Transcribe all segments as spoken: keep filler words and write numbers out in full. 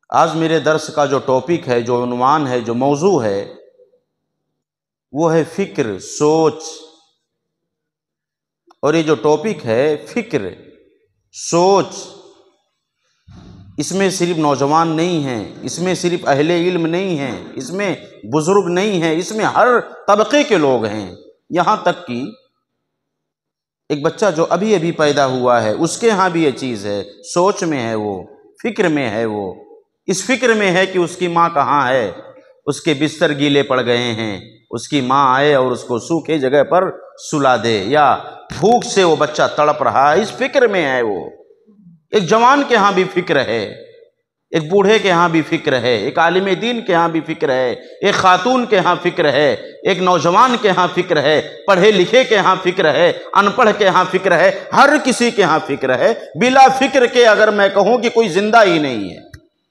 आज मेरे दर्स का जो टॉपिक है, जो उन्वान है, जो मौजू है, वो है फिक्र, सोच। और ये जो टॉपिक है फिक्र, सोच, इसमें सिर्फ नौजवान नहीं हैं, इसमें सिर्फ अहले इल्म नहीं हैं, इसमें बुजुर्ग नहीं हैं, इसमें हर तबके के लोग हैं। यहाँ तक कि एक बच्चा जो अभी अभी पैदा हुआ है उसके यहाँ भी ये चीज़ है, सोच में है, वो फिक्र में है। वो इस फिक्र में है कि उसकी माँ कहाँ है, उसके बिस्तर गीले पड़ गए हैं, उसकी माँ आए और उसको सूखे जगह पर सुला दे, या भूख से वो बच्चा तड़प रहा है, इस फिक्र में है वो। एक जवान के यहाँ भी फिक्र है, एक बूढ़े के यहाँ भी फिक्र है, एक आलिम दीन के यहाँ भी फिक्र है, एक खातून के यहाँ फिक्र है, एक नौजवान के यहाँ फिक्र है, पढ़े लिखे के यहाँ फिक्र है, अनपढ़ के यहाँ फिक्र है, हर किसी के यहाँ फिक्र है। बिला फिक्र के अगर मैं कहूँ कि कोई जिंदा ही नहीं है,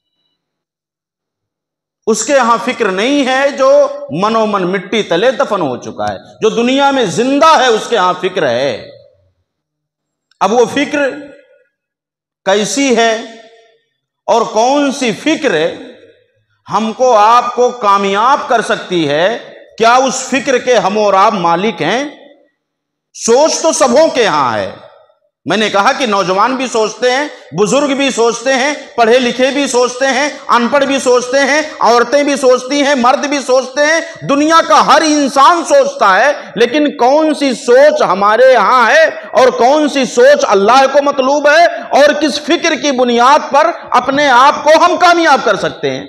उसके यहां फिक्र नहीं है, जो मनोमन मिट्टी तले दफन हो चुका है। जो दुनिया में जिंदा है उसके यहां फिक्र है। अब वो फिक्र कैसी है और कौन सी फिक्र हमको आपको कामयाब कर सकती है, क्या उस फिक्र के हम और आप मालिक हैं? सोच तो सबों के यहां है। मैंने कहा कि नौजवान भी सोचते हैं, बुजुर्ग भी सोचते हैं, पढ़े लिखे भी सोचते हैं, अनपढ़ भी सोचते हैं, औरतें भी सोचती हैं, मर्द भी सोचते हैं, दुनिया का हर इंसान सोचता है। लेकिन कौन सी सोच हमारे यहां है और कौन सी सोच अल्लाह को मतलूब है, और किस फिक्र की बुनियाद पर अपने आप को हम कामयाब कर सकते हैं?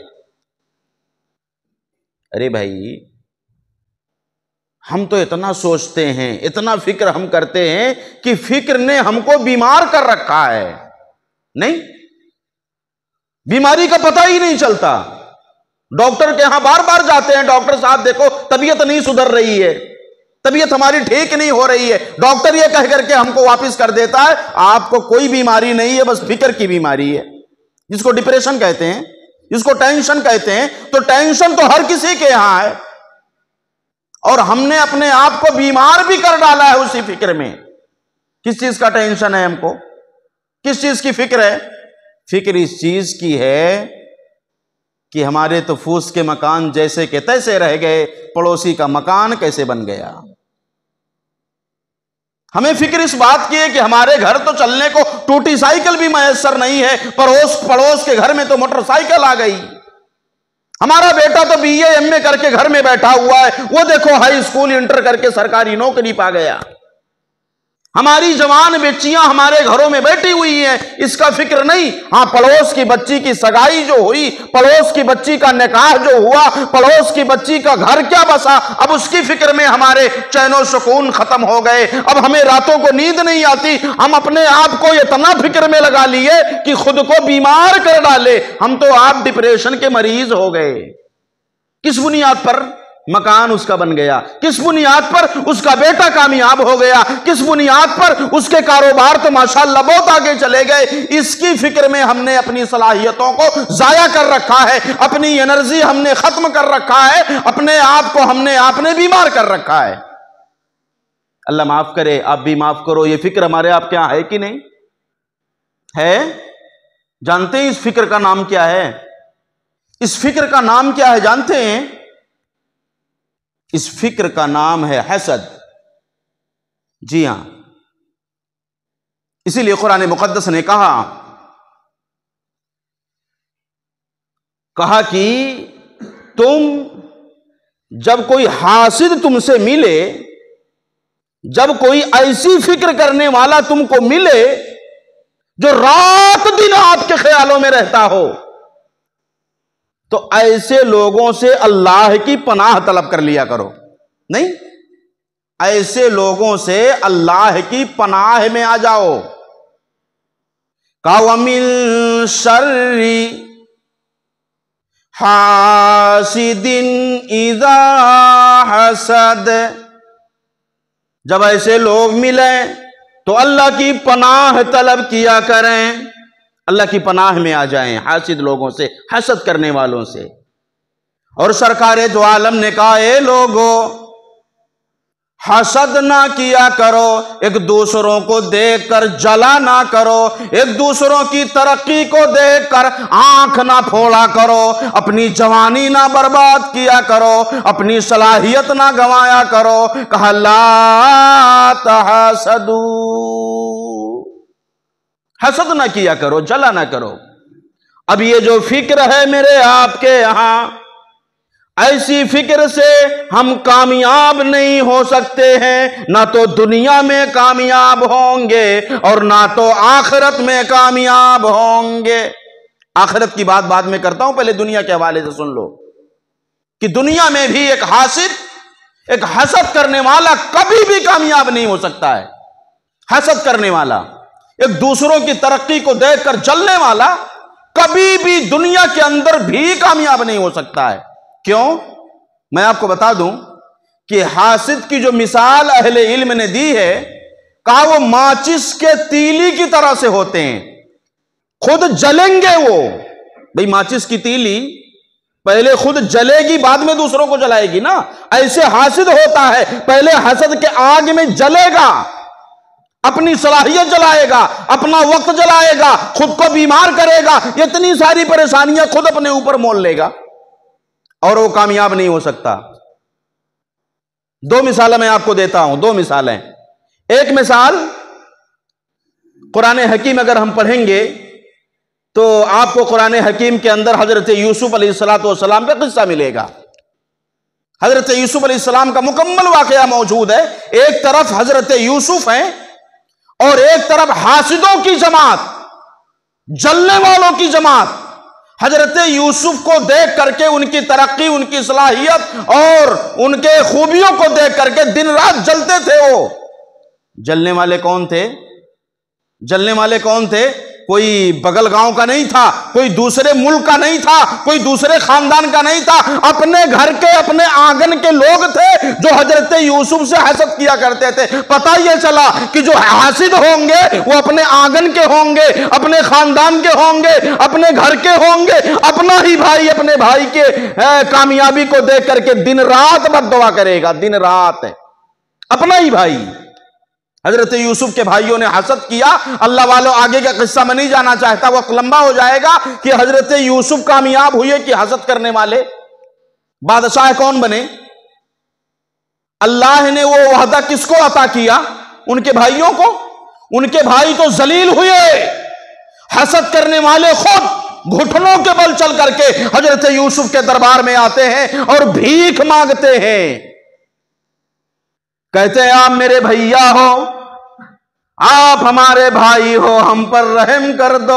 अरे भाई, हम तो इतना सोचते हैं, इतना फिक्र हम करते हैं कि फिक्र ने हमको बीमार कर रखा है। नहीं, बीमारी का पता ही नहीं चलता। डॉक्टर के यहां बार बार जाते हैं, डॉक्टर साहब देखो तबीयत नहीं सुधर रही है, तबीयत हमारी ठीक नहीं हो रही है। डॉक्टर ये कह करके हमको वापस कर देता है, आपको कोई बीमारी नहीं है, बस फिक्र की बीमारी है, जिसको डिप्रेशन कहते हैं, जिसको टेंशन कहते हैं। तो टेंशन तो हर किसी के यहां है, और हमने अपने आप को बीमार भी कर डाला है उसी फिक्र में। किस चीज का टेंशन है हमको, किस चीज की फिक्र है? फिक्र इस चीज की है कि हमारे तो फूस के मकान जैसे के तैसे रह गए, पड़ोसी का मकान कैसे बन गया। हमें फिक्र इस बात की है कि हमारे घर तो चलने को टूटी साइकिल भी मैसर नहीं है, पड़ोस पड़ोस के घर में तो मोटरसाइकिल आ गई। हमारा बेटा तो बीए एमए करके घर में बैठा हुआ है, वो देखो हाई स्कूल इंटर करके सरकारी नौकरी पा गया। हमारी जवान बच्चियां हमारे घरों में बैठी हुई हैं, इसका फिक्र नहीं। हाँ, पड़ोस की बच्ची की सगाई जो हुई, पड़ोस की बच्ची का निकाह जो हुआ, पड़ोस की बच्ची का घर क्या बसा, अब उसकी फिक्र में हमारे चैनो सुकून खत्म हो गए। अब हमें रातों को नींद नहीं आती, हम अपने आप को इतना फिक्र में लगा लिए कि खुद को बीमार कर डाले। हम तो आप डिप्रेशन के मरीज हो गए। किस बुनियाद पर? मकान उसका बन गया, किस बुनियाद पर? उसका बेटा कामयाब हो गया, किस बुनियाद पर? उसके कारोबार तो माशाअल्लाह बहुत आगे चले गए। इसकी फिक्र में हमने अपनी सलाहियतों को जाया कर रखा है, अपनी एनर्जी हमने खत्म कर रखा है, अपने आप को हमने आपने बीमार कर रखा है। अल्लाह माफ करे, आप भी माफ करो। ये फिक्र हमारे आप क्या है कि नहीं है? जानते हैं इस फिक्र का नाम क्या है? इस फिक्र का नाम क्या है जानते हैं? इस फिक्र का नाम है हसद। जी हां, इसीलिए कुरान मुकद्दस ने कहा कहा कि तुम जब कोई हासिद तुमसे मिले, जब कोई ऐसी फिक्र करने वाला तुमको मिले जो रात दिन आपके ख्यालों में रहता हो, तो ऐसे लोगों से अल्लाह की पनाह तलब कर लिया करो। नहीं, ऐसे लोगों से अल्लाह की पनाह में आ जाओ। कावमिल शर्री हासिदिन इज़ा हसद। जब ऐसे लोग मिले तो अल्लाह की पनाह तलब किया करें, अल्लाह की पनाह में आ जाएं हासिद लोगों से, हसद करने वालों से। और सरकारे दो आलम ने कहा, ए लोगो हसद ना किया करो, एक दूसरों को देखकर जला ना करो, एक दूसरों की तरक्की को देखकर आंख ना फोड़ा करो, अपनी जवानी ना बर्बाद किया करो, अपनी सलाहियत ना गंवाया करो। कहा ला तहसदू, हसद ना किया करो, जला ना करो। अब ये जो फिक्र है मेरे आपके यहां, ऐसी फिक्र से हम कामयाब नहीं हो सकते हैं, ना तो दुनिया में कामयाब होंगे और ना तो आखिरत में कामयाब होंगे। आखिरत की बात बाद में करता हूं, पहले दुनिया के हवाले से सुन लो कि दुनिया में भी एक हासिद, एक हसद करने वाला कभी भी कामयाब नहीं हो सकता है। हसद करने वाला, एक दूसरों की तरक्की को देखकर जलने वाला कभी भी दुनिया के अंदर भी कामयाब नहीं हो सकता है। क्यों? मैं आपको बता दूं कि हासिद की जो मिसाल अहले इल्म ने दी है, कहा वो माचिस के तीली की तरह से होते हैं, खुद जलेंगे वो। भाई माचिस की तीली पहले खुद जलेगी, बाद में दूसरों को जलाएगी ना। ऐसे हासिद होता है, पहले हसद के आग में जलेगा, अपनी सलाहियत जलाएगा, अपना वक्त जलाएगा, खुद को बीमार करेगा, इतनी सारी परेशानियां खुद अपने ऊपर मोल लेगा और वो कामयाब नहीं हो सकता। दो मिसालें मैं आपको देता हूं, दो मिसालें। एक मिसाल, कुरान हकीम अगर हम पढ़ेंगे तो आपको कुरान हकीम के अंदर हजरत यूसुफ अलैहिस्सलाम का किस्सा मिलेगा। हजरत यूसुफ अलैहिस्सलाम का मुकम्मल वाकया मौजूद है। एक तरफ हजरत यूसुफ हैं और एक तरफ हासिदों की जमात, जलने वालों की जमात। हजरत यूसुफ को देख करके, उनकी तरक्की, उनकी सलाहियत और उनके खूबियों को देख करके दिन रात जलते थे वो। जलने वाले कौन थे? जलने वाले कौन थे? कोई बगल गांव का नहीं था, कोई दूसरे मुल्क का नहीं था, कोई दूसरे खानदान का नहीं था, अपने घर के, अपने आंगन के लोग थे जो हजरत यूसुफ से हसद किया करते थे। पता यह चला कि जो हासिद होंगे वो अपने आंगन के होंगे, अपने खानदान के होंगे, अपने घर के होंगे, अपना ही भाई अपने भाई के कामयाबी को देख करके दिन रात बद्दुआ करेगा, दिन रात, अपना ही भाई। हजरत यूसुफ के भाइयों ने हसद किया। अल्लाह वालों, आगे का किस्सा मैं नहीं जाना चाहता, वक्त लंबा हो जाएगा कि हजरत यूसुफ कामयाब हुए कि हसद करने वाले बादशाह कौन बने। अल्लाह ने वो वहदा किसको अता किया? उनके भाइयों को। उनके भाई तो जलील हुए, हसद करने वाले खुद घुटनों के बल चल करके हजरत यूसुफ के दरबार में आते हैं और भीख मांगते हैं। कहते हैं आप मेरे भैया हो, आप हमारे भाई हो, हम पर रहम कर दो,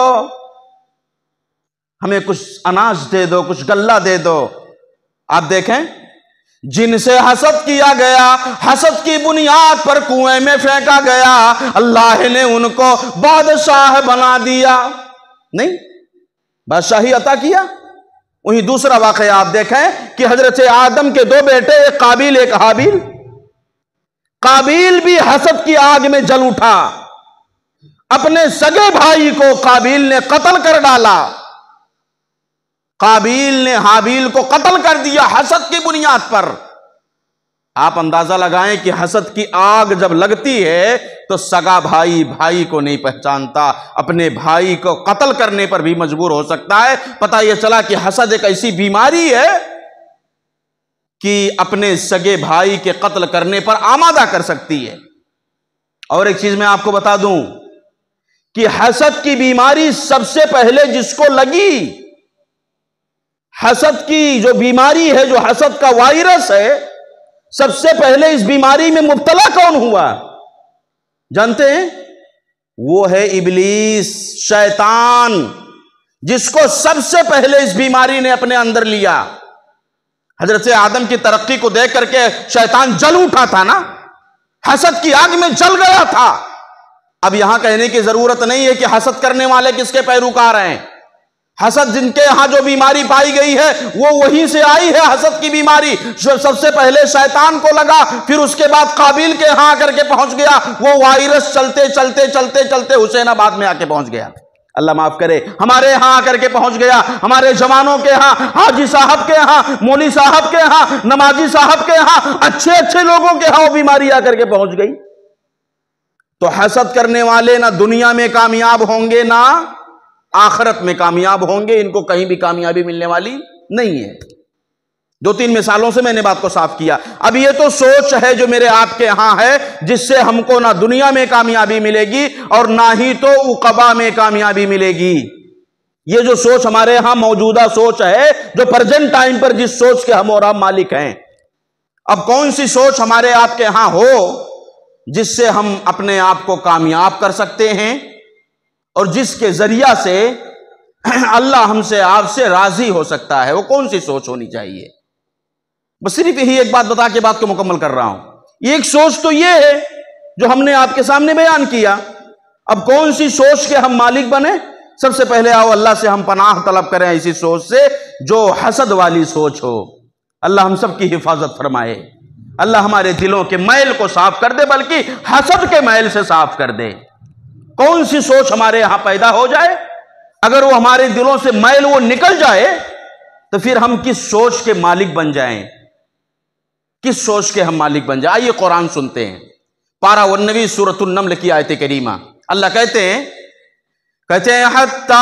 हमें कुछ अनाज दे दो, कुछ गल्ला दे दो। आप देखें, जिनसे हसद किया गया, हसद की बुनियाद पर कुएं में फेंका गया, अल्लाह ने उनको बादशाह बना दिया। नहीं, बादशाही अता किया। वहीं दूसरा वाकया आप देखें कि हजरत आदम के दो बेटे, एक काबिल एक हाबिल। काबिल भी हसद की आग में जल उठा, अपने सगे भाई को काबिल ने कत्ल कर डाला। काबिल ने हाबिल को कत्ल कर दिया हसद की बुनियाद पर। आप अंदाजा लगाएं कि हसद की आग जब लगती है तो सगा भाई भाई को नहीं पहचानता, अपने भाई को कत्ल करने पर भी मजबूर हो सकता है। पता यह चला कि हसद एक ऐसी बीमारी है कि अपने सगे भाई के कत्ल करने पर आमादा कर सकती है। और एक चीज मैं आपको बता दूं कि हसद की बीमारी सबसे पहले जिसको लगी, हसद की जो बीमारी है, जो हसद का वायरस है, सबसे पहले इस बीमारी में मुब्तला कौन हुआ जानते हैं? वो है इब्लीस, शैतान, जिसको सबसे पहले इस बीमारी ने अपने अंदर लिया। हजरत आदम की तरक्की को देख करके शैतान जल उठा था ना, हसद की आग में जल गया था। अब यहां कहने की जरूरत नहीं है कि हसद करने वाले किसके पैरोकार हैं। हसद जिनके यहां जो बीमारी पाई गई है वो वहीं से आई है। हसद की बीमारी जो सबसे पहले शैतान को लगा, फिर उसके बाद काबिल के यहां आकर के पहुंच गया। वो वायरस चलते चलते चलते चलते हुसैनाबाद में आके पहुंच गया। अल्लाह माफ करे, हमारे यहां आकर के पहुंच गया, हमारे जवानों के यहां, हाजी साहब के यहां, मौली साहब के यहां, नमाजी साहब के यहां, अच्छे अच्छे लोगों के यहां वो बीमारी आकर के पहुंच गई। तो हसद करने वाले ना दुनिया में कामयाब होंगे ना आखिरत में कामयाब होंगे, इनको कहीं भी कामयाबी मिलने वाली नहीं है। दो तीन मिसालों से मैंने बात को साफ किया। अब ये तो सोच है जो मेरे आपके यहां है, जिससे हमको ना दुनिया में कामयाबी मिलेगी और ना ही तो उकबा में कामयाबी मिलेगी। ये जो सोच हमारे यहां मौजूदा सोच है, जो प्रेजेंट टाइम पर जिस सोच के हम और आप मालिक हैं। अब कौन सी सोच हमारे आपके यहां हो जिससे हम अपने आप को कामयाब कर सकते हैं और जिसके जरिया से अल्लाह हमसे आपसे राजी हो सकता है, वो कौन सी सोच होनी चाहिए? बस सिर्फ यही एक बात बता के बात को मुकम्मल कर रहा हूं। एक सोच तो ये है जो हमने आपके सामने बयान किया। अब कौन सी सोच के हम मालिक बने? सबसे पहले आओ अल्लाह से हम पनाह तलब करें इसी सोच से जो हसद वाली सोच हो। अल्लाह हम सब की हिफाजत फरमाए। अल्लाह हमारे दिलों के मैल को साफ कर दे, बल्कि हसद के मैल से साफ कर दे। कौन सी सोच हमारे यहां पैदा हो जाए, अगर वो हमारे दिलों से मैल वो निकल जाए तो फिर हम किस सोच के मालिक बन जाएं, किस सोच के हम मालिक बन जाए। आइए कुरान सुनते हैं, पारा उन्नवी सूरतुन नम्ल की आयत करीमा। अल्लाह कहते हैं कहते हैं हत्ता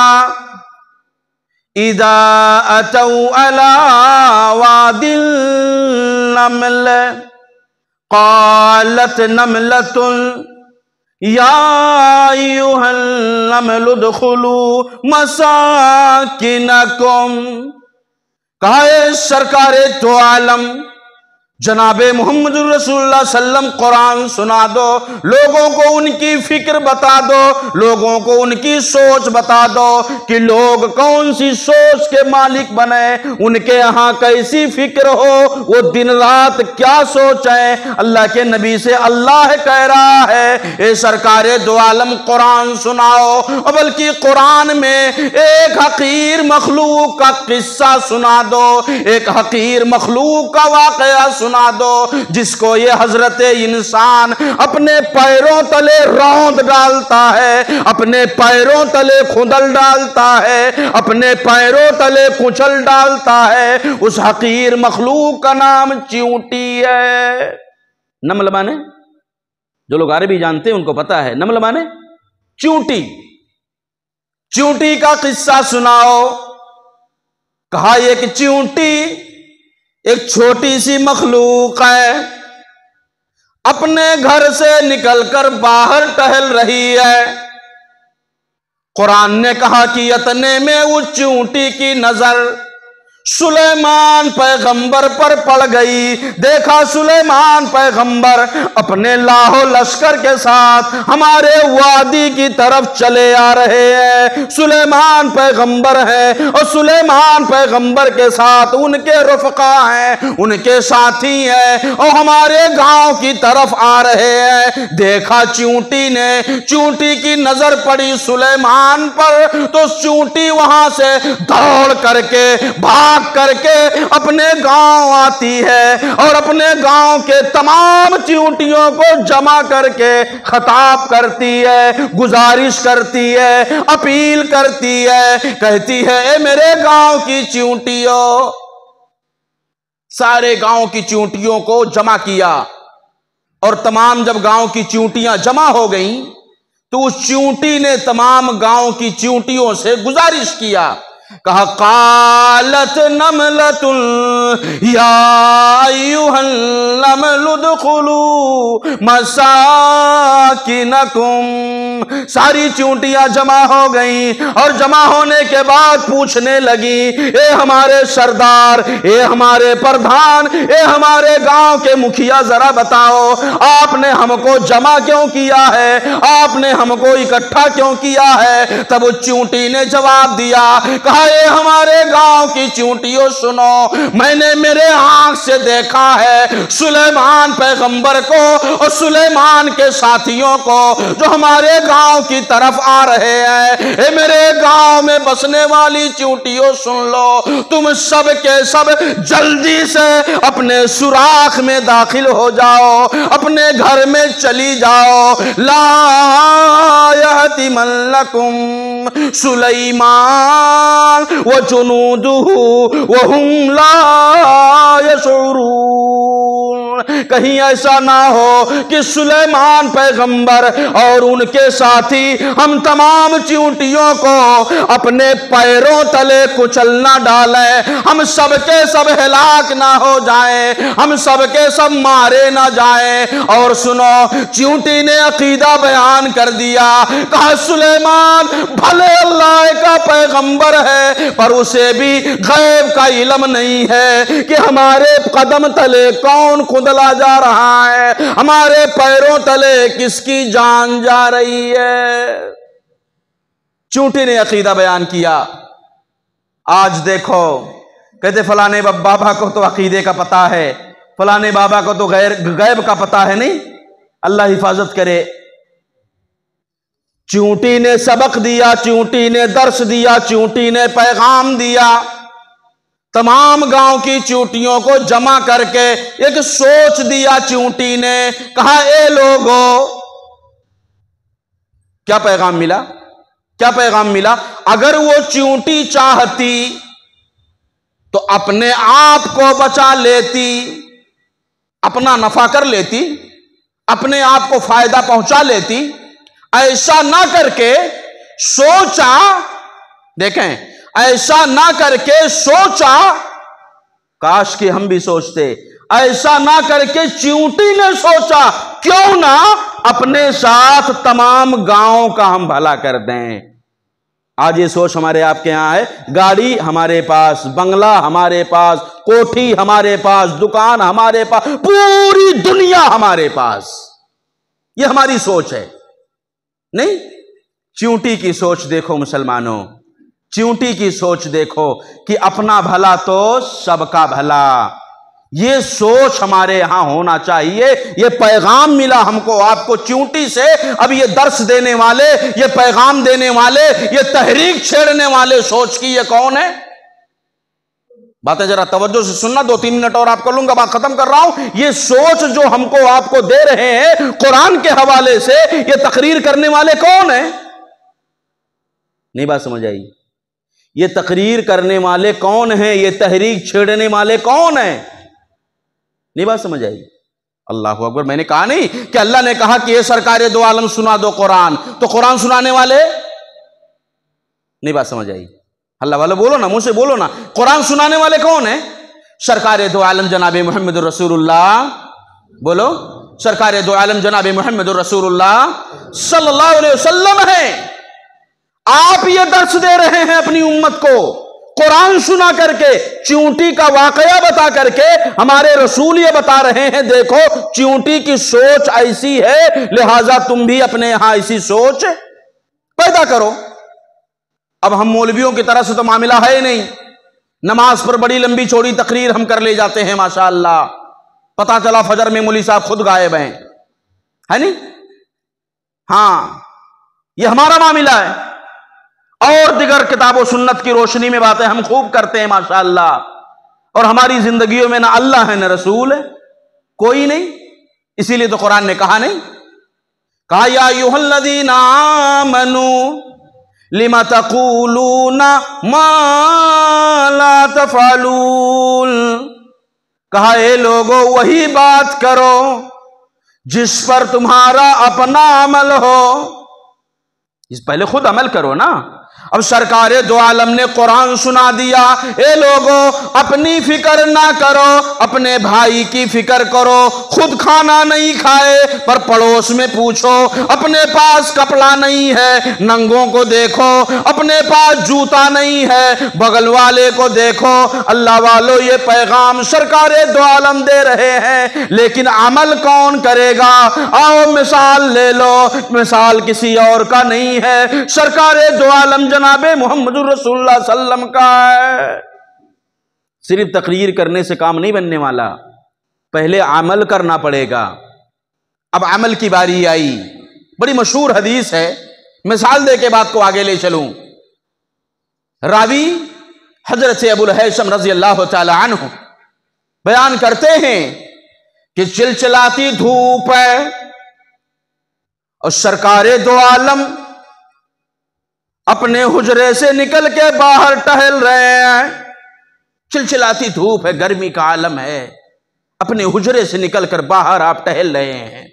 इदा अतौ अला वादिल नमल क़ालत नमलतुन या अय्युहल नमल उदखुलू मसाकिनकुम। कहा सरकारे तो आलम जनाबे मोहम्मद रसूलुल्लाह सल्लम कुरान सुना दो, लोगों को उनकी फिक्र बता दो, लोगों को उनकी सोच बता दो कि लोग कौन सी सोच के मालिक बने, उनके यहां कैसी फिक्र हो, वो दिन रात क्या सोचें। अल्लाह के नबी से अल्लाह कह रहा है ए सरकारे दो आलम कुरान सुनाओ, और बल्कि कुरान में एक हकीर मखलूक का किस्सा सुना दो, एक हकीर मखलूक का वाकया सुना दो जिसको ये हजरत इंसान अपने पैरों तले रौंद डालता है, अपने पैरों तले खुदल डालता है, अपने पैरों तले कुचल डालता है। उस हकीर मखलूक का नाम चींटी है। नमल माने, जो लोग अरबी जानते हैं उनको पता है, नमल माने चींटी। चींटी का किस्सा सुनाओ। कहा यह कि चींटी एक छोटी सी मखलूक है, अपने घर से निकलकर बाहर टहल रही है। कुरान ने कहा कि इतने में उस चींटी की नजर सुलेमान पैगंबर पर पड़ गई। देखा सुलेमान पैगंबर अपने लाहो लश्कर के साथ हमारे वादी की तरफ चले आ रहे हैं। सुलेमान पैगंबर हैं और सुलेमान पैगंबर के साथ उनके रफ़क़ा हैं, उनके साथी हैं और हमारे गांव की तरफ आ रहे हैं। देखा चींटी ने, चींटी की नजर पड़ी सुलेमान पर तो चींटी वहां से दौड़ करके भाग करके अपने गांव आती है और अपने गांव के तमाम चींटियों को जमा करके खिताब करती है, गुजारिश करती है, अपील करती है, कहती है ए मेरे गांव की चींटियों। सारे गांव की चींटियों को जमा किया और तमाम जब गांव की चींटियां जमा हो गईं तो उस चींटी ने तमाम गांव की चींटियों से गुजारिश किया। कहा कालत नमलतुल या अय्युहल नमल उदखुलू मसाकिनकुम। सारी चींटियां जमा हो गई और जमा होने के बाद पूछने लगी ए हमारे सरदार, ए हमारे प्रधान, ए हमारे गांव के मुखिया, जरा बताओ आपने हमको जमा क्यों किया है, आपने हमको इकट्ठा क्यों किया है। तब उस चींटी ने जवाब दिया, कहा कहा ये हमारे गांव की चूंटियों सुनो, मैंने मेरे आंख से देखा है सुलेमान पैगंबर को और सुलेमान के साथियों को जो हमारे गांव की तरफ आ रहे हैं। ए मेरे गांव में बसने वाली चूंटियों सुन लो, तुम सब के सब जल्दी से अपने सुराख में दाखिल हो जाओ, अपने घर में चली जाओ। ला यहतिमन्नकुम सुलैमान व जुनूदुहु व हुम ला यशउरून। कहीं ऐसा ना हो कि सुलेमान पैगंबर और उनके साथी हम तमाम चींटियों को अपने पैरों तले कुचलना डालें, हम सबके सब हिलाक ना हो जाएं, हम सबके सब मारे ना जाएं। और सुनो, चींटी ने अकीदा बयान कर दिया, कहा सुलेमान भले अल्लाह का पैगंबर है पर उसे भी गैब का इल्म नहीं है कि हमारे कदम तले कौन खुदला जा रहा है, हमारे पैरों तले किसकी जान जा रही है। चूंटी ने अकीदा बयान किया। आज देखो, कहते फलाने बाबा को तो अकीदे का पता है, फलाने बाबा को तो गैर गैब का पता है। नहीं, अल्लाह हिफाजत करे। चूंटी ने सबक दिया, चूंटी ने दर्श दिया, चूंटी ने पैगाम दिया। तमाम गांव की चूंटियों को जमा करके एक सोच दिया चूंटी ने, कहा ए लोगों, क्या पैगाम मिला, क्या पैगाम मिला? अगर वो चूंटी चाहती तो अपने आप को बचा लेती, अपना नफा कर लेती, अपने आप को फायदा पहुंचा लेती। ऐसा ना करके सोचा, देखें, ऐसा ना करके सोचा, काश कि हम भी सोचते। ऐसा ना करके चींटी ने सोचा, क्यों ना अपने साथ तमाम गांव का हम भला कर दें। आज ये सोच हमारे आपके यहां है। गाड़ी हमारे पास, बंगला हमारे पास, कोठी हमारे पास, दुकान हमारे पास, पूरी दुनिया हमारे पास। ये हमारी सोच है। नहीं, चींटी की सोच देखो मुसलमानों, चींटी की सोच देखो कि अपना भला तो सबका भला। ये सोच हमारे यहां होना चाहिए। ये पैगाम मिला हमको आपको चींटी से। अब ये दर्श देने वाले, ये पैगाम देने वाले, ये तहरीक छेड़ने वाले सोच की ये कौन है? बातें जरा तवज्जो से सुनना, दो तीन मिनट और आपको लूंगा, बात खत्म कर रहा हूं। ये सोच जो हमको आपको दे रहे हैं कुरान के हवाले से, ये तकरीर करने वाले कौन है? नहीं बात समझ आई? ये तकरीर करने वाले कौन है? ये तहरीक छेड़ने वाले कौन है? नहीं बात समझ आई? अल्लाह अकबर। मैंने कहा नहीं कि अल्लाह ने कहा कि ये सरकार दो आलम सुना दो कुरान, तो कुरान सुनाने वाले? नहीं बात समझ आई? अल्लाह वाले बोलो ना, मुंह से बोलो ना। कुरान सुनाने वाले कौन है? सरकार दो आलम जनाब मोहम्मद रसूलुल्लाह। बोलो, सरकार दो आलम जनाब मोहम्मद रसूलुल्लाह सल्लल्लाहु अलैहि वसल्लम है। आप ये दर्श दे रहे हैं अपनी उम्मत को, कुरान सुना करके, चींटी का वाकया बता करके हमारे रसूल ये बता रहे हैं, देखो चींटी की सोच ऐसी है, लिहाजा तुम भी अपने यहां ऐसी सोच पैदा करो। अब हम मौलवियों की तरह से तो मामला है नहीं। नमाज पर बड़ी लंबी चौड़ी तकरीर हम कर ले जाते हैं माशाअल्लाह, पता चला फजर में मौलवी साहब खुद गायब हैं, है नहीं? हाँ, ये हमारा मामला है। और दिगर किताबों सुन्नत की रोशनी में बातें हम खूब करते हैं माशाअल्लाह। और हमारी जिंदगियों में ना अल्लाह है ना रसूल है, कोई नहीं। इसीलिए तो कुरान ने कहा नहीं, कहा या अय्युहल्लज़ीना आमनू लिमा तक़ूलूना मा ला तफ़अलून। कहा ए लोगो, वही बात करो जिस पर तुम्हारा अपना अमल हो। इस पहले खुद अमल करो ना। अब सरकार दो आलम ने कुरान सुना दिया, ए लोगों अपनी फिक्र ना करो, अपने भाई की फिक्र करो। खुद खाना नहीं खाए पर पड़ोस में पूछो, अपने पास कपड़ा नहीं है नंगों को देखो, अपने पास जूता नहीं है बगल वाले को देखो। अल्लाह वालों, ये पैगाम सरकार दो आलम दे रहे हैं, लेकिन अमल कौन करेगा? आओ मिसाल ले लो, मिसाल किसी और का नहीं है। सरकार दो आलम नाम जनाबे मोहम्मदुर रसूलुल्लाह सल्लम का है। सिर्फ तकरीर करने से काम नहीं बनने वाला, पहले अमल करना पड़ेगा। अब अमल की बारी आई। बड़ी मशहूर हदीस है, मिसाल दे के बात को आगे ले चलूं। रावी हजरत अबुल हैशम रजी अल्लाह तआला अन्हु बयान करते हैं कि चिलचिलाती धूप है और सरकारे दो आलम अपने हुजरे से निकल के बाहर टहल रहे हैं। चिलचिलाती धूप है, गर्मी का आलम है, अपने हुजरे से निकलकर बाहर आप टहल रहे हैं।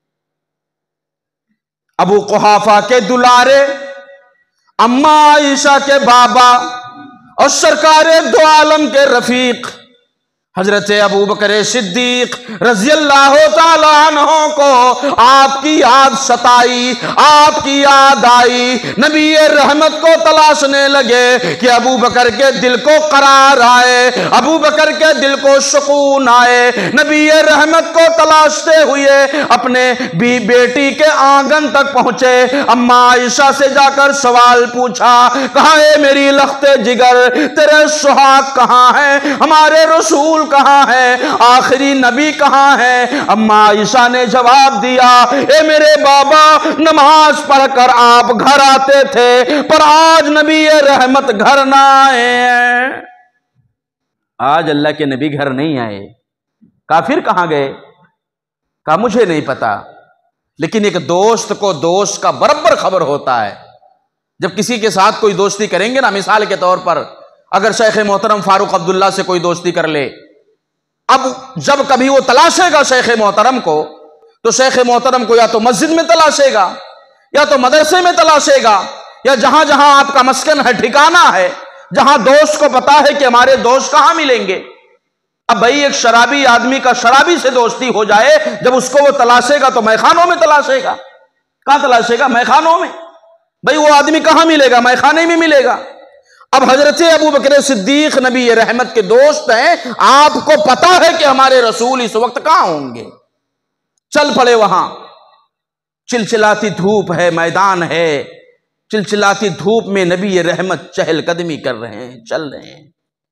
अबू कुहाफा के दुलारे, अम्मा आयशा के बाबा और सरकारे दो आलम के रफीक हजरत अबू बकर सिद्दीक रजी अल्लाह तआला अन्हु को आपकी याद सताई, आपकी याद आई। नबी रहमत को तलाशने लगे कि अबू बकर के दिल को करार आए, अबू बकर के दिल को सुकून आए। नबी रहमत को तलाशते हुए अपने बी बेटी के आंगन तक पहुंचे। अम्मा आयशा से जाकर सवाल पूछा, कहा है मेरी लख्ते जिगर, तेरे सुहाग कहां है, हमारे रसूल कहां है, आखिरी नबी कहां है। अम्मा आयशा ने जवाब दिया, ए मेरे बाबा, नमाज पढ़कर आप घर आते थे, पर आज नबी रहमत घर ना आए। आज अल्लाह के नबी घर नहीं आए। काफिर कहां गए? कहा मुझे नहीं पता, लेकिन एक दोस्त को दोस्त का बराबर खबर होता है। जब किसी के साथ कोई दोस्ती करेंगे ना, मिसाल के तौर पर अगर शेख मोहतरम फारूक अब्दुल्ला से कोई दोस्ती कर ले, अब जब कभी वो तलाशेगा शेख मोहतरम को, तो शेख मोहतरम को या तो मस्जिद में तलाशेगा, या तो मदरसे में तलाशेगा, या जहां जहां आपका मस्कन है, ठिकाना है, जहां दोस्त को पता है कि हमारे दोस्त कहां मिलेंगे। अब भाई एक शराबी आदमी का शराबी से दोस्ती हो जाए, जब उसको वो तलाशेगा तो मैखानों में तलाशेगा। कहां तलाशेगा? मैखानों में। भाई वो आदमी कहां मिलेगा? मैखाने में मिलेगा। अब हजरत अबू बकर सिद्दीक नबी रहमत के दोस्त हैं, आपको पता है कि हमारे रसूल इस वक्त कहां होंगे। चल पड़े वहां। चिलचिलाती धूप है, मैदान है, चिलचिलाती धूप में नबी रहमत चहलकदमी कर रहे हैं, चल रहे हैं।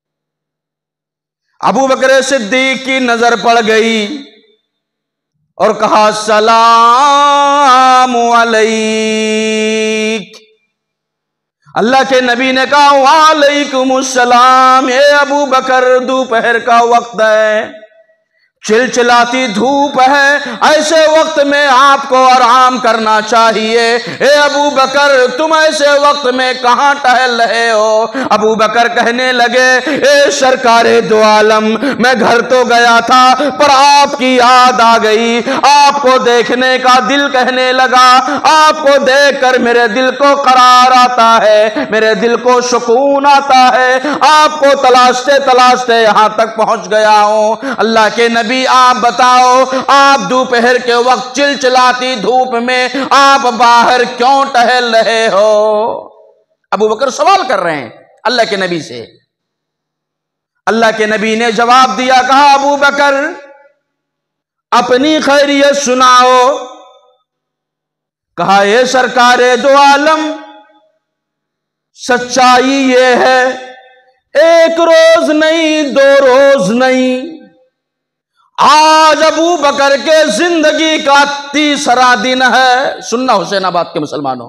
अबू बकर सिद्दीक की नजर पड़ गई और कहा, सलाम अलैक। अल्लाह के नबी ने कहा, वालेकुमुस्सलाम। ए अबू बकर, दोपहर का वक्त है, चिलचिलाती धूप है, ऐसे वक्त में आपको आराम करना चाहिए। ए अबू बकर, तुम ऐसे वक्त में कहां टहल रहे हो? अबू बकर कहने लगे, ए सरकारे दो आलम, मैं घर तो गया था, पर आपकी याद आ गई, आपको देखने का दिल कहने लगा, आपको देखकर मेरे दिल को करार आता है, मेरे दिल को सुकून आता है, आपको तलाशते तलाशते यहां तक पहुंच गया हूं। अल्लाह के नबी, आप बताओ, आप दोपहर के वक्त चिलचिलाती धूप में आप बाहर क्यों टहल रहे हो? अबू बकर सवाल कर रहे हैं अल्लाह के नबी से। अल्लाह के नबी ने जवाब दिया, कहा, अबू बकर, अपनी खैरियत सुनाओ। कहा, ये सरकारे दो आलम, सच्चाई ये है, एक रोज नहीं, दो रोज नहीं, आज अबू बकर के जिंदगी का तीसरा दिन है। सुनना हुसैनाबाद के मुसलमानों,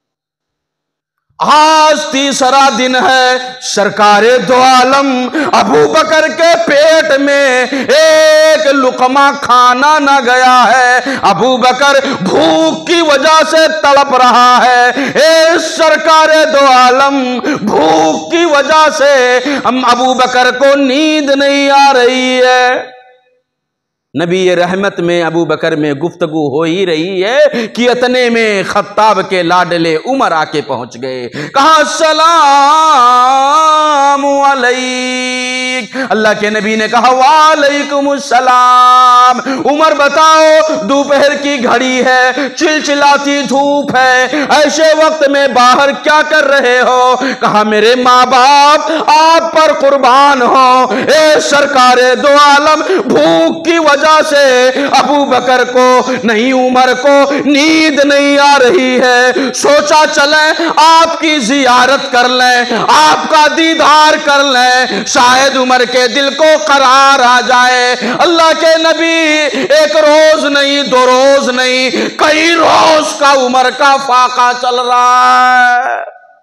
आज तीसरा दिन है। सरकारे दो आलम, अबू बकर के पेट में एक लुकमा खाना न गया है, अबू बकर भूख की वजह से तड़प रहा है। ए सरकारे दो आलम, भूख की वजह से हम अबू बकर को नींद नहीं आ रही है। नबी रहमत में अबू बकर में गुफ्तगू हो ही रही है कि इतने में खत्ताब के लाडले उमर आके पहुंच गए। कहा, सलाम अलैक। सिद्दीक। अल्लाह के नबी ने कहा वालेकुमुस्सलाम। उमर बताओ, दोपहर की घड़ी है, चिलचिलाती धूप है, ऐसे वक्त में बाहर क्या कर रहे हो? कहा मेरे माँ बाप आप पर कुर्बान हो। ए सरकारे दो आलम, भूख की वजह से अबू बकर को नहीं उमर को नींद नहीं आ रही है, सोचा चलें आपकी जियारत कर लें, आपका दीदार कर लें, शायद उमर के दिल को करार आ जाए। अल्लाह के नबी एक रोज नहीं, दो रोज नहीं, कई रोज का उमर का फाका चल रहा है।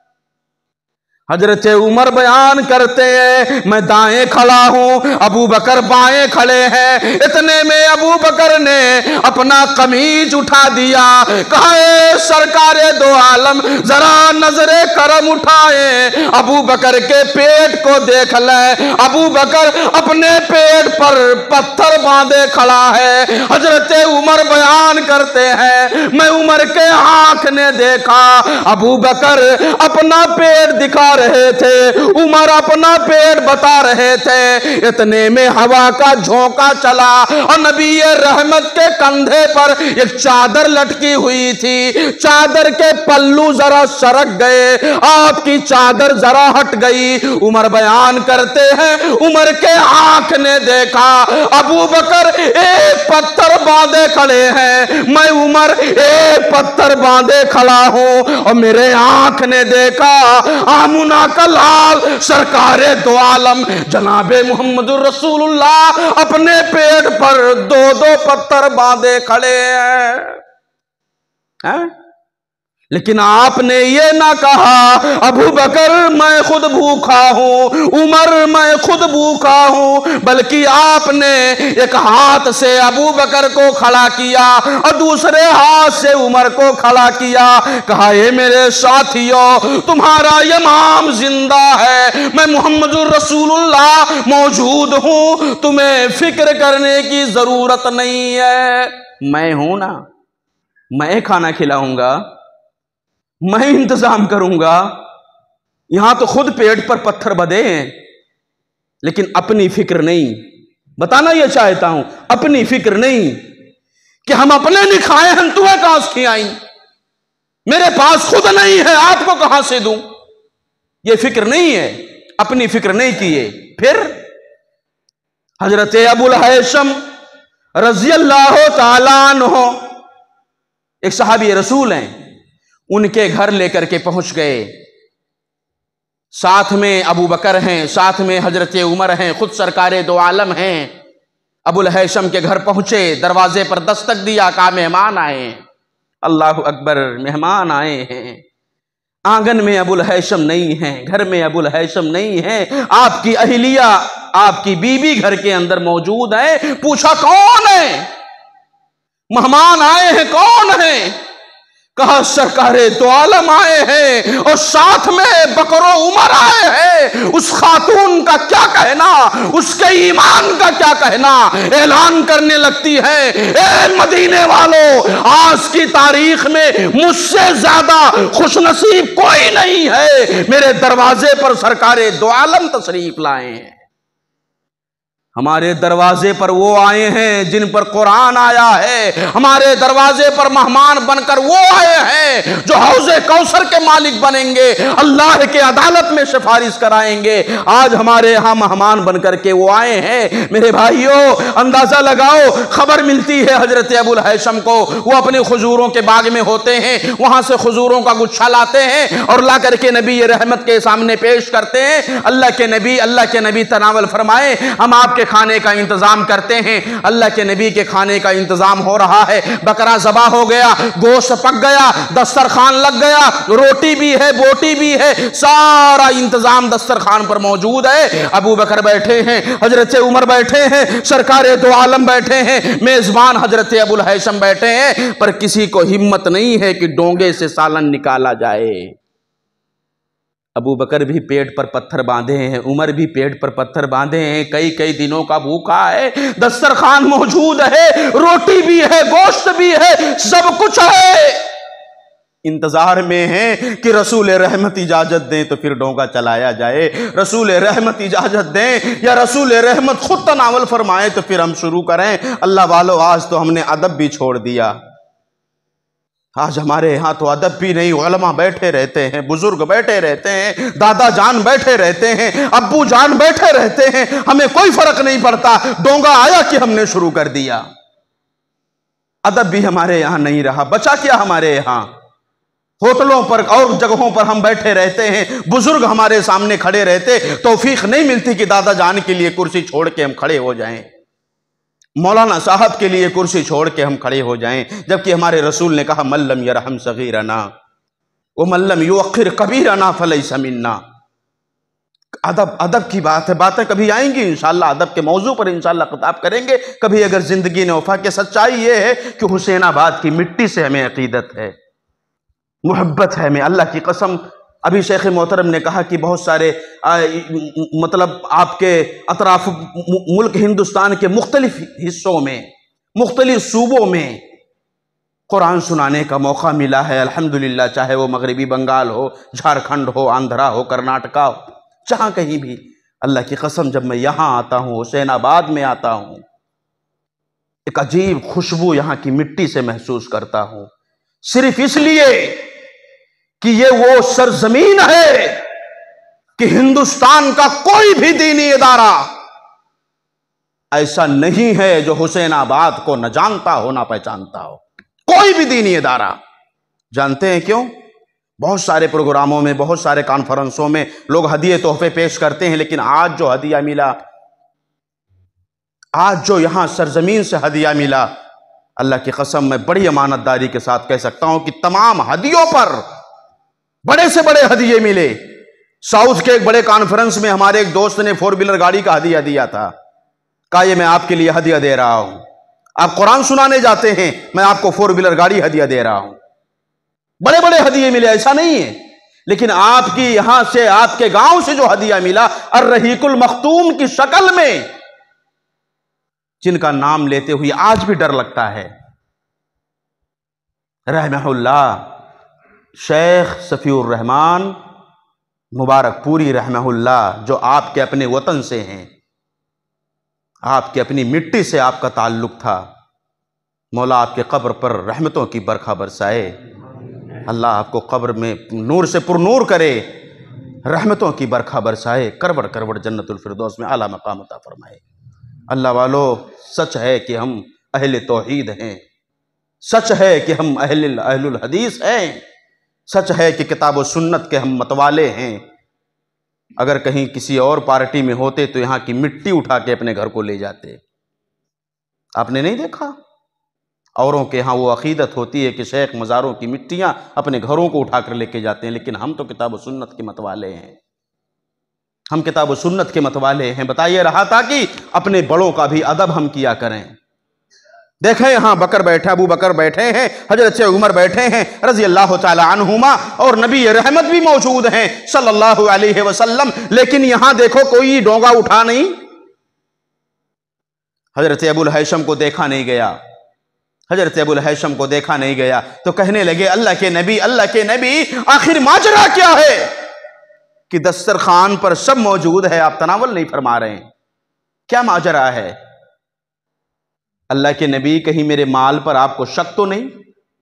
हजरत उमर बयान करते हैं, मैं दाएं खड़ा हूं, अबू बकर बाएं खड़े हैं। इतने में अबू बकर ने अपना कमीज उठा दिया, कहा सरकारे दो आलम जरा नजरे करम उठाए, अबू बकर के पेट को देख ले। अबू बकर अपने पेट पर पत्थर बांधे खड़ा है। हजरत उमर बयान करते हैं, मैं उमर के आंख ने देखा, अबू बकर अपना पेट दिखा रहे थे, उमर अपना पेट बता रहे थे। इतने में हवा का झोंका चला और नबी रहमत के कंधे पर एक चादर लटकी हुई थी। चादर के पल्लू जरा सरक गए, आपकी चादर जरा हट गई। उमर बयान करते हैं, उमर के आंख ने देखा, अबू बकर एक पत्थर बांधे खड़े हैं, मैं उमर एक पत्थर बांधे खड़ा हूं। और मेरे आंख ने देखा आमुना का लाल सरकारे दो आलम जनाबे मोहम्मदुर रसूलुल्लाह अपने पेट पर दो दो पत्थर बांधे खड़े हैं, हैं? लेकिन आपने ये ना कहा अबू बकर मैं खुद भूखा हूं, उमर मैं खुद भूखा हूं, बल्कि आपने एक हाथ से अबू बकर को खड़ा किया और दूसरे हाथ से उमर को खड़ा किया। कहा ये मेरे साथियों, तुम्हारा इमाम जिंदा है, मैं मुहम्मदुर रसूलुल्लाह मौजूद हूं, तुम्हें फिक्र करने की जरूरत नहीं है। मैं हूं ना, मैं खाना खिलाऊंगा, मैं इंतजाम करूंगा। यहां तो खुद पेट पर पत्थर बंधे हैं, लेकिन अपनी फिक्र नहीं। बताना यह चाहता हूं, अपनी फिक्र नहीं कि हम अपने नहीं खाए, हम तुम्हें कहां से खिलाई, मेरे पास खुद नहीं है, आपको कहां से दूं। यह फिक्र नहीं है, अपनी फिक्र नहीं किए। फिर हजरत अबुल हैशम रज़ी अल्लाह ताला अन्हु एक सहाबी रसूल हैं, उनके घर लेकर के पहुंच गए। साथ में अबू बकर हैं, साथ में हजरत उमर हैं, खुद सरकारे दो आलम हैं। अबुल हैशम के घर पहुंचे, दरवाजे पर दस्तक दिया, कहा मेहमान आए। अल्लाह अकबर, मेहमान आए हैं। आंगन में अबुल हैशम नहीं है, घर में अबुल हैशम नहीं है, आपकी अहलिया, आपकी बीबी घर के अंदर मौजूद है। पूछा कौन है, मेहमान आए हैं, कौन है? कहा सरकारे दो आलम आए हैं और साथ में बकरो उमर आए हैं। उस खातून का क्या कहना, उसके ईमान का क्या कहना। ऐलान करने लगती है, ए मदीने वालों, आज की तारीख में मुझसे ज्यादा खुशनसीब कोई नहीं है। मेरे दरवाजे पर सरकारे दो आलम तशरीफ लाए हैं। हमारे दरवाजे पर वो आए हैं जिन पर कुरान आया है, हमारे दरवाजे पर मेहमान बनकर वो आए हैं जो हौज़े कौसर के मालिक बनेंगे, अल्लाह के अदालत में सिफारिश कराएंगे। आज हमारे यहाँ मेहमान बनकर के वो आए हैं। मेरे भाइयों, अंदाजा लगाओ, खबर मिलती है हजरत अबुल हैशम को, वो अपने खजूरों के बाग में होते हैं, वहां से खजूरों का गुच्छा लाते हैं और ला करके नबी रहमत के सामने पेश करते हैं। अल्लाह के नबी अल्लाह के नबी तनावल फरमाए, हम आपके खाने का इंतजाम करते हैं। अल्लाह के नबी के खाने का इंतजाम हो रहा है। बकरा ज़बा हो गया, गोश्त पक गया, दस्तरखान लग गया, रोटी भी है, बोटी भी है, सारा इंतजाम दस्तरखान पर मौजूद है। अबू बकर बैठे हैं, हजरत उमर बैठे हैं, सरकारे दो आलम बैठे हैं, मेजबान हजरत अबुल हैशम बैठे हैं, पर किसी को हिम्मत नहीं है कि डोंगे से सालन निकाला जाए। अबू बकर भी पेट पर पत्थर बांधे हैं, उमर भी पेट पर पत्थर बांधे हैं, कई कई दिनों का भूखा है, दस्तरखान मौजूद है, रोटी भी है, गोश्त भी है, सब कुछ है। इंतजार में हैं कि रसूल रहमत इजाजत दें तो फिर डोंगा चलाया जाए, रसूल रहमत इजाजत दें या रसूल रहमत खुद तनावल फरमाए तो फिर हम शुरू करें। अल्लाह वालों, आज तो हमने अदब भी छोड़ दिया। आज हमारे यहाँ तो अदब भी नहीं, उलमा बैठे रहते हैं, बुजुर्ग बैठे रहते हैं, दादा जान बैठे रहते हैं, अब्बू जान बैठे रहते हैं, हमें कोई फर्क नहीं पड़ता। डोंगा आया कि हमने शुरू कर दिया। अदब भी हमारे यहाँ नहीं रहा, बचा क्या हमारे यहाँ? होटलों पर और जगहों पर हम बैठे रहते हैं, बुजुर्ग हमारे सामने खड़े रहते, तौफीक नहीं मिलती कि दादा जान के लिए कुर्सी छोड़ के हम खड़े हो जाएं, मौलाना साहब के लिए कुर्सी छोड़ के हम खड़े हो जाएं, जबकि हमारे रसूल ने कहा मल्लम यरहम सगीरना व मल्लम युअख्खिर कबीरना फलैसा मिन्ना। अदब अदब की बात है, बातें कभी आएंगी इंशाअल्लाह, अदब के मौजू पर इंशाअल्लाह खिताब करेंगे कभी अगर जिंदगी ने वफा के। सच्चाई ये है कि हुसैनाबाद की मिट्टी से हमें अकीदत है, मोहब्बत है हमें, अल्लाह की कसम। अभी शेख मोहतरम ने कहा कि बहुत सारे आ, मतलब आपके अतराफ मुल्क हिंदुस्तान के मुख्तलिफ हिस्सों में, मुख्तलिफ सूबों में कुरान सुनाने का मौका मिला है अल्हम्दुलिल्लाह, चाहे वो मगरबी बंगाल हो, झारखंड हो, आंध्रा हो, कर्नाटका हो, जहाँ कहीं भी। अल्लाह की कसम जब मैं यहाँ आता हूँ, हुसैनाबाद में आता हूँ, एक अजीब खुशबू यहाँ की मिट्टी से महसूस करता हूँ, सिर्फ इसलिए कि ये वो सरजमीन है कि हिंदुस्तान का कोई भी दीनी इदारा ऐसा नहीं है जो हुसैनाबाद को न जानता हो न पहचानता हो। कोई भी दीनी इदारा। जानते हैं क्यों? बहुत सारे प्रोग्रामों में, बहुत सारे कॉन्फ्रेंसों में लोग हदिये तोहफे पेश करते हैं, लेकिन आज जो हदिया मिला, आज जो यहां सरजमीन से हदिया मिला, अल्लाह की कसम मैं बड़ी अमानतदारी के साथ कह सकता हूं कि तमाम हदियों पर बड़े से बड़े हदिये मिले। साउथ के एक बड़े कॉन्फ्रेंस में हमारे एक दोस्त ने फोर व्हीलर गाड़ी का हदिया दिया था। कहा ये मैं आपके लिए हदिया दे रहा हूं, आप कुरान सुनाने जाते हैं, मैं आपको फोर व्हीलर गाड़ी हदिया दे रहा हूं। बड़े बड़े हदिये मिले, ऐसा नहीं है। लेकिन आपकी यहां से, आपके गांव से जो हदिया मिला अर्रहीकुल मखतूम की शक्ल में, जिनका नाम लेते हुए आज भी डर लगता है, रहमहुल्लाह शेख सफीउर रहमान मुबारकपुरी रहमहुल्लाह, जो आपके अपने वतन से हैं, आपकी अपनी मिट्टी से आपका ताल्लुक था। मौला आपके कब्र पर रहमतों की बरखा बरसाए, अल्लाह आपको कब्र में नूर से पुरनूर करे, रहमतों की बरखा बरसाए, करवड़ करवड़ जन्नतुल फिरदौस में आला मकाम अता फरमाए। अल्लाह वालों, सच है कि हम अहले तौहीद हैं, सच है कि हम अहल अहलुल हदीस हैं, सच है कि किताब व सुन्नत के हम मतवाले हैं। अगर कहीं किसी और पार्टी में होते तो यहाँ की मिट्टी उठा के अपने घर को ले जाते। आपने नहीं देखा? औरों के यहाँ वो अकीदत होती है कि शेख मज़ारों की मिट्टियाँ अपने घरों को उठा कर लेके जाते हैं, लेकिन हम तो किताब व सुन्नत के मतवाले हैं, हम किताब व सुन्नत के मतवाले हैं। बताइए रहा था कि अपने बड़ों का भी अदब हम किया करें। देखें यहां बकर बैठे, अबू बकर बैठे हैं, हजरत उमर बैठे हैं रजी अल्लाह ताला अन्हुमा, और नबी रहमत भी मौजूद हैं सल्लल्लाहु अलैहि वसल्लम, लेकिन यहां देखो कोई डोंगा उठा नहीं। हजरत अबुल हैशम को देखा नहीं गया, हजरत अबुल हैशम को देखा नहीं गया तो कहने लगे अल्लाह के नबी, अल्लाह के नबी, आखिर माजरा क्या है कि दस्तरखान पर सब मौजूद है, आप तनावल नहीं फरमा रहे हैं, क्या माजरा है? अल्लाह के नबी, कहीं मेरे माल पर आपको शक तो नहीं,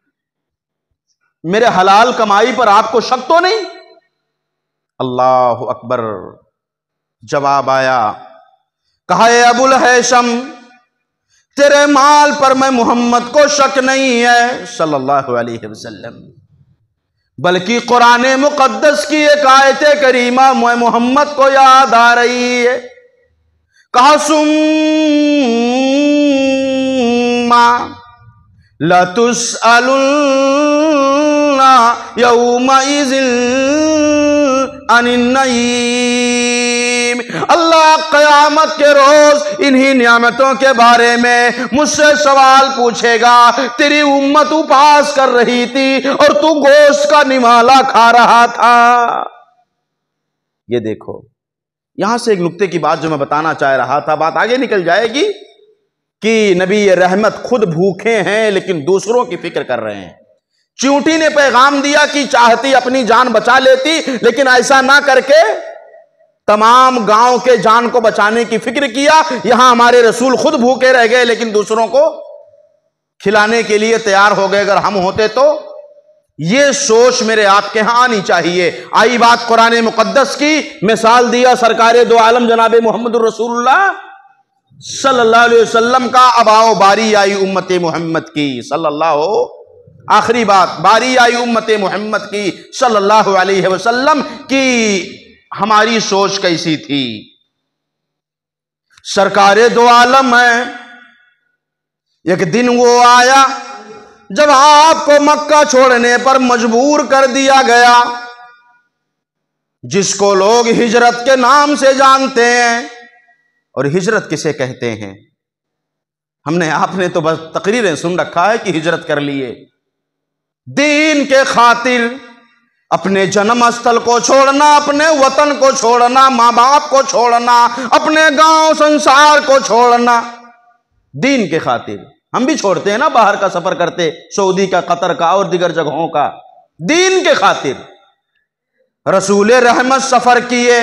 मेरे हलाल कमाई पर आपको शक तो नहीं? अल्लाह अकबर। जवाब आया, कहा ए अबुल हैशम, तेरे माल पर मैं मोहम्मद को शक नहीं है सल्लल्लाहु अलैहि वसल्लम, बल्कि कुरान मुकद्दस की एक आयत करीमा मैं मोहम्मद को याद आ रही है। कहा सुम्मा लतुसअलुन्ना यौमइज़िन अनिन नईम, अल्लाह क़यामत के रोज इन्हीं नियामतों के बारे में मुझसे सवाल पूछेगा। तेरी उम्मत उपवास कर रही थी और तू गोश्त का निवाला खा रहा था। ये देखो, यहां से एक नुक्ते की बात जो मैं बताना चाह रहा था, बात आगे निकल जाएगी कि नबी रहमत खुद भूखे हैं लेकिन दूसरों की फिक्र कर रहे हैं। चींटी ने पैगाम दिया कि चाहती अपनी जान बचा लेती, लेकिन ऐसा ना करके तमाम गांव के जान को बचाने की फिक्र किया। यहां हमारे रसूल खुद भूखे रह गए लेकिन दूसरों को खिलाने के लिए तैयार हो गए। अगर हम होते तो ये सोच मेरे आपके यहां आनी चाहिए। आई बात कुरान मुकद्दस की, मिसाल दिया सरकारे दो आलम जनाब मोहम्मद रसूलुल्लाह सल्लल्लाहु अलैहि वसल्लम का। अब आओ बारी आई उम्मत मोहम्मद की सल्लल्लाहु, आखिरी बात, बारी आई उम्मत मोहम्मद की सल्लल्लाहु अलैहि वसल्लम की हमारी सोच कैसी थी। सरकारे दो आलम है, एक दिन वो आया जब आपको मक्का छोड़ने पर मजबूर कर दिया गया, जिसको लोग हिजरत के नाम से जानते हैं। और हिजरत किसे कहते हैं? हमने आपने तो बस तकरीरें सुन रखा है कि हिजरत कर लिए। दीन के खातिर अपने जन्म स्थल को छोड़ना, अपने वतन को छोड़ना, माँ बाप को छोड़ना, अपने गांव संसार को छोड़ना, दीन के खातिर। हम भी छोड़ते हैं ना, बाहर का सफर करते, सऊदी का, कतर का और दिगर जगहों का, दीन के खातिर। रसूल रहमत सफर किए,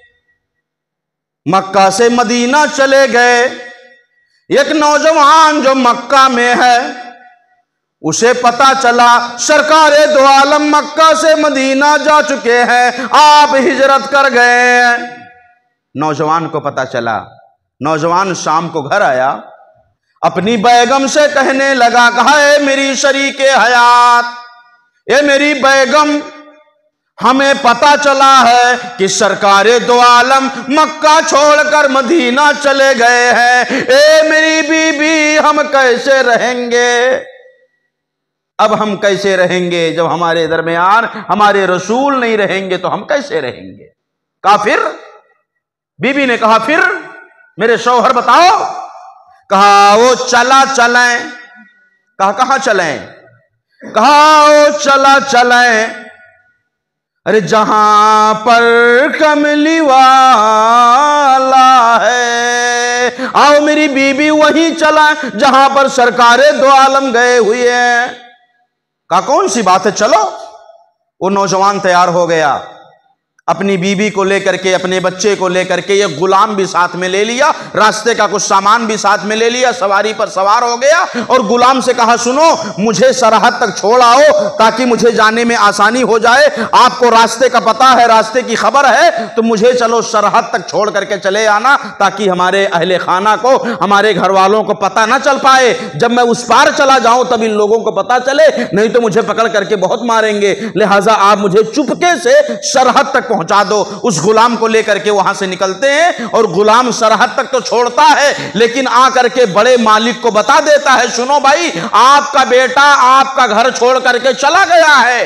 मक्का से मदीना चले गए। एक नौजवान जो मक्का में है, उसे पता चला सरकारे दो आलम मक्का से मदीना जा चुके हैं, आप हिजरत कर गए हैं। नौजवान को पता चला। नौजवान शाम को घर आया, अपनी बैगम से कहने लगा, कहा है मेरी शरीके हयात, ये मेरी बैगम, हमें पता चला है कि सरकारे दो आलम मक्का छोड़कर मदीना चले गए हैं। ए मेरी बीबी, हम कैसे रहेंगे? अब हम कैसे रहेंगे जब हमारे दरमियान हमारे रसूल नहीं रहेंगे तो हम कैसे रहेंगे? कहा फिर? बीबी ने कहा फिर मेरे शौहर बताओ। कहा वो चला चलें। कहा कहां चलें? कहा वो चला चलें, अरे जहां पर कमली वाला है। आओ मेरी बीबी वहीं चला जहां पर सरकारे दो आलम गए हुए हैं। कहा कौन सी बात है, चलो। वो नौजवान तैयार हो गया, अपनी बीबी को लेकर के, अपने बच्चे को लेकर के, ये गुलाम भी साथ में ले लिया, रास्ते का कुछ सामान भी साथ में ले लिया, सवारी पर सवार हो गया और गुलाम से कहा सुनो, मुझे सरहद तक छोड़ आओ ताकि मुझे जाने में आसानी हो जाए। आपको रास्ते का पता है, रास्ते की खबर है, तो मुझे चलो सरहद तक छोड़ करके चले आना ताकि हमारे अहले खाना को, हमारे घर वालों को पता ना चल पाए। जब मैं उस पार चला जाऊं तब इन लोगों को पता चले, नहीं तो मुझे पकड़ करके बहुत मारेंगे। लिहाजा आप मुझे चुपके से सरहद तक पहुंचा दो। उस गुलाम को लेकर के वहां से निकलते हैं और गुलाम सरहद तक तो छोड़ता है, लेकिन आकर के बड़े मालिक को बता देता है, सुनो भाई, आपका बेटा आपका घर छोड़ करके चला गया है।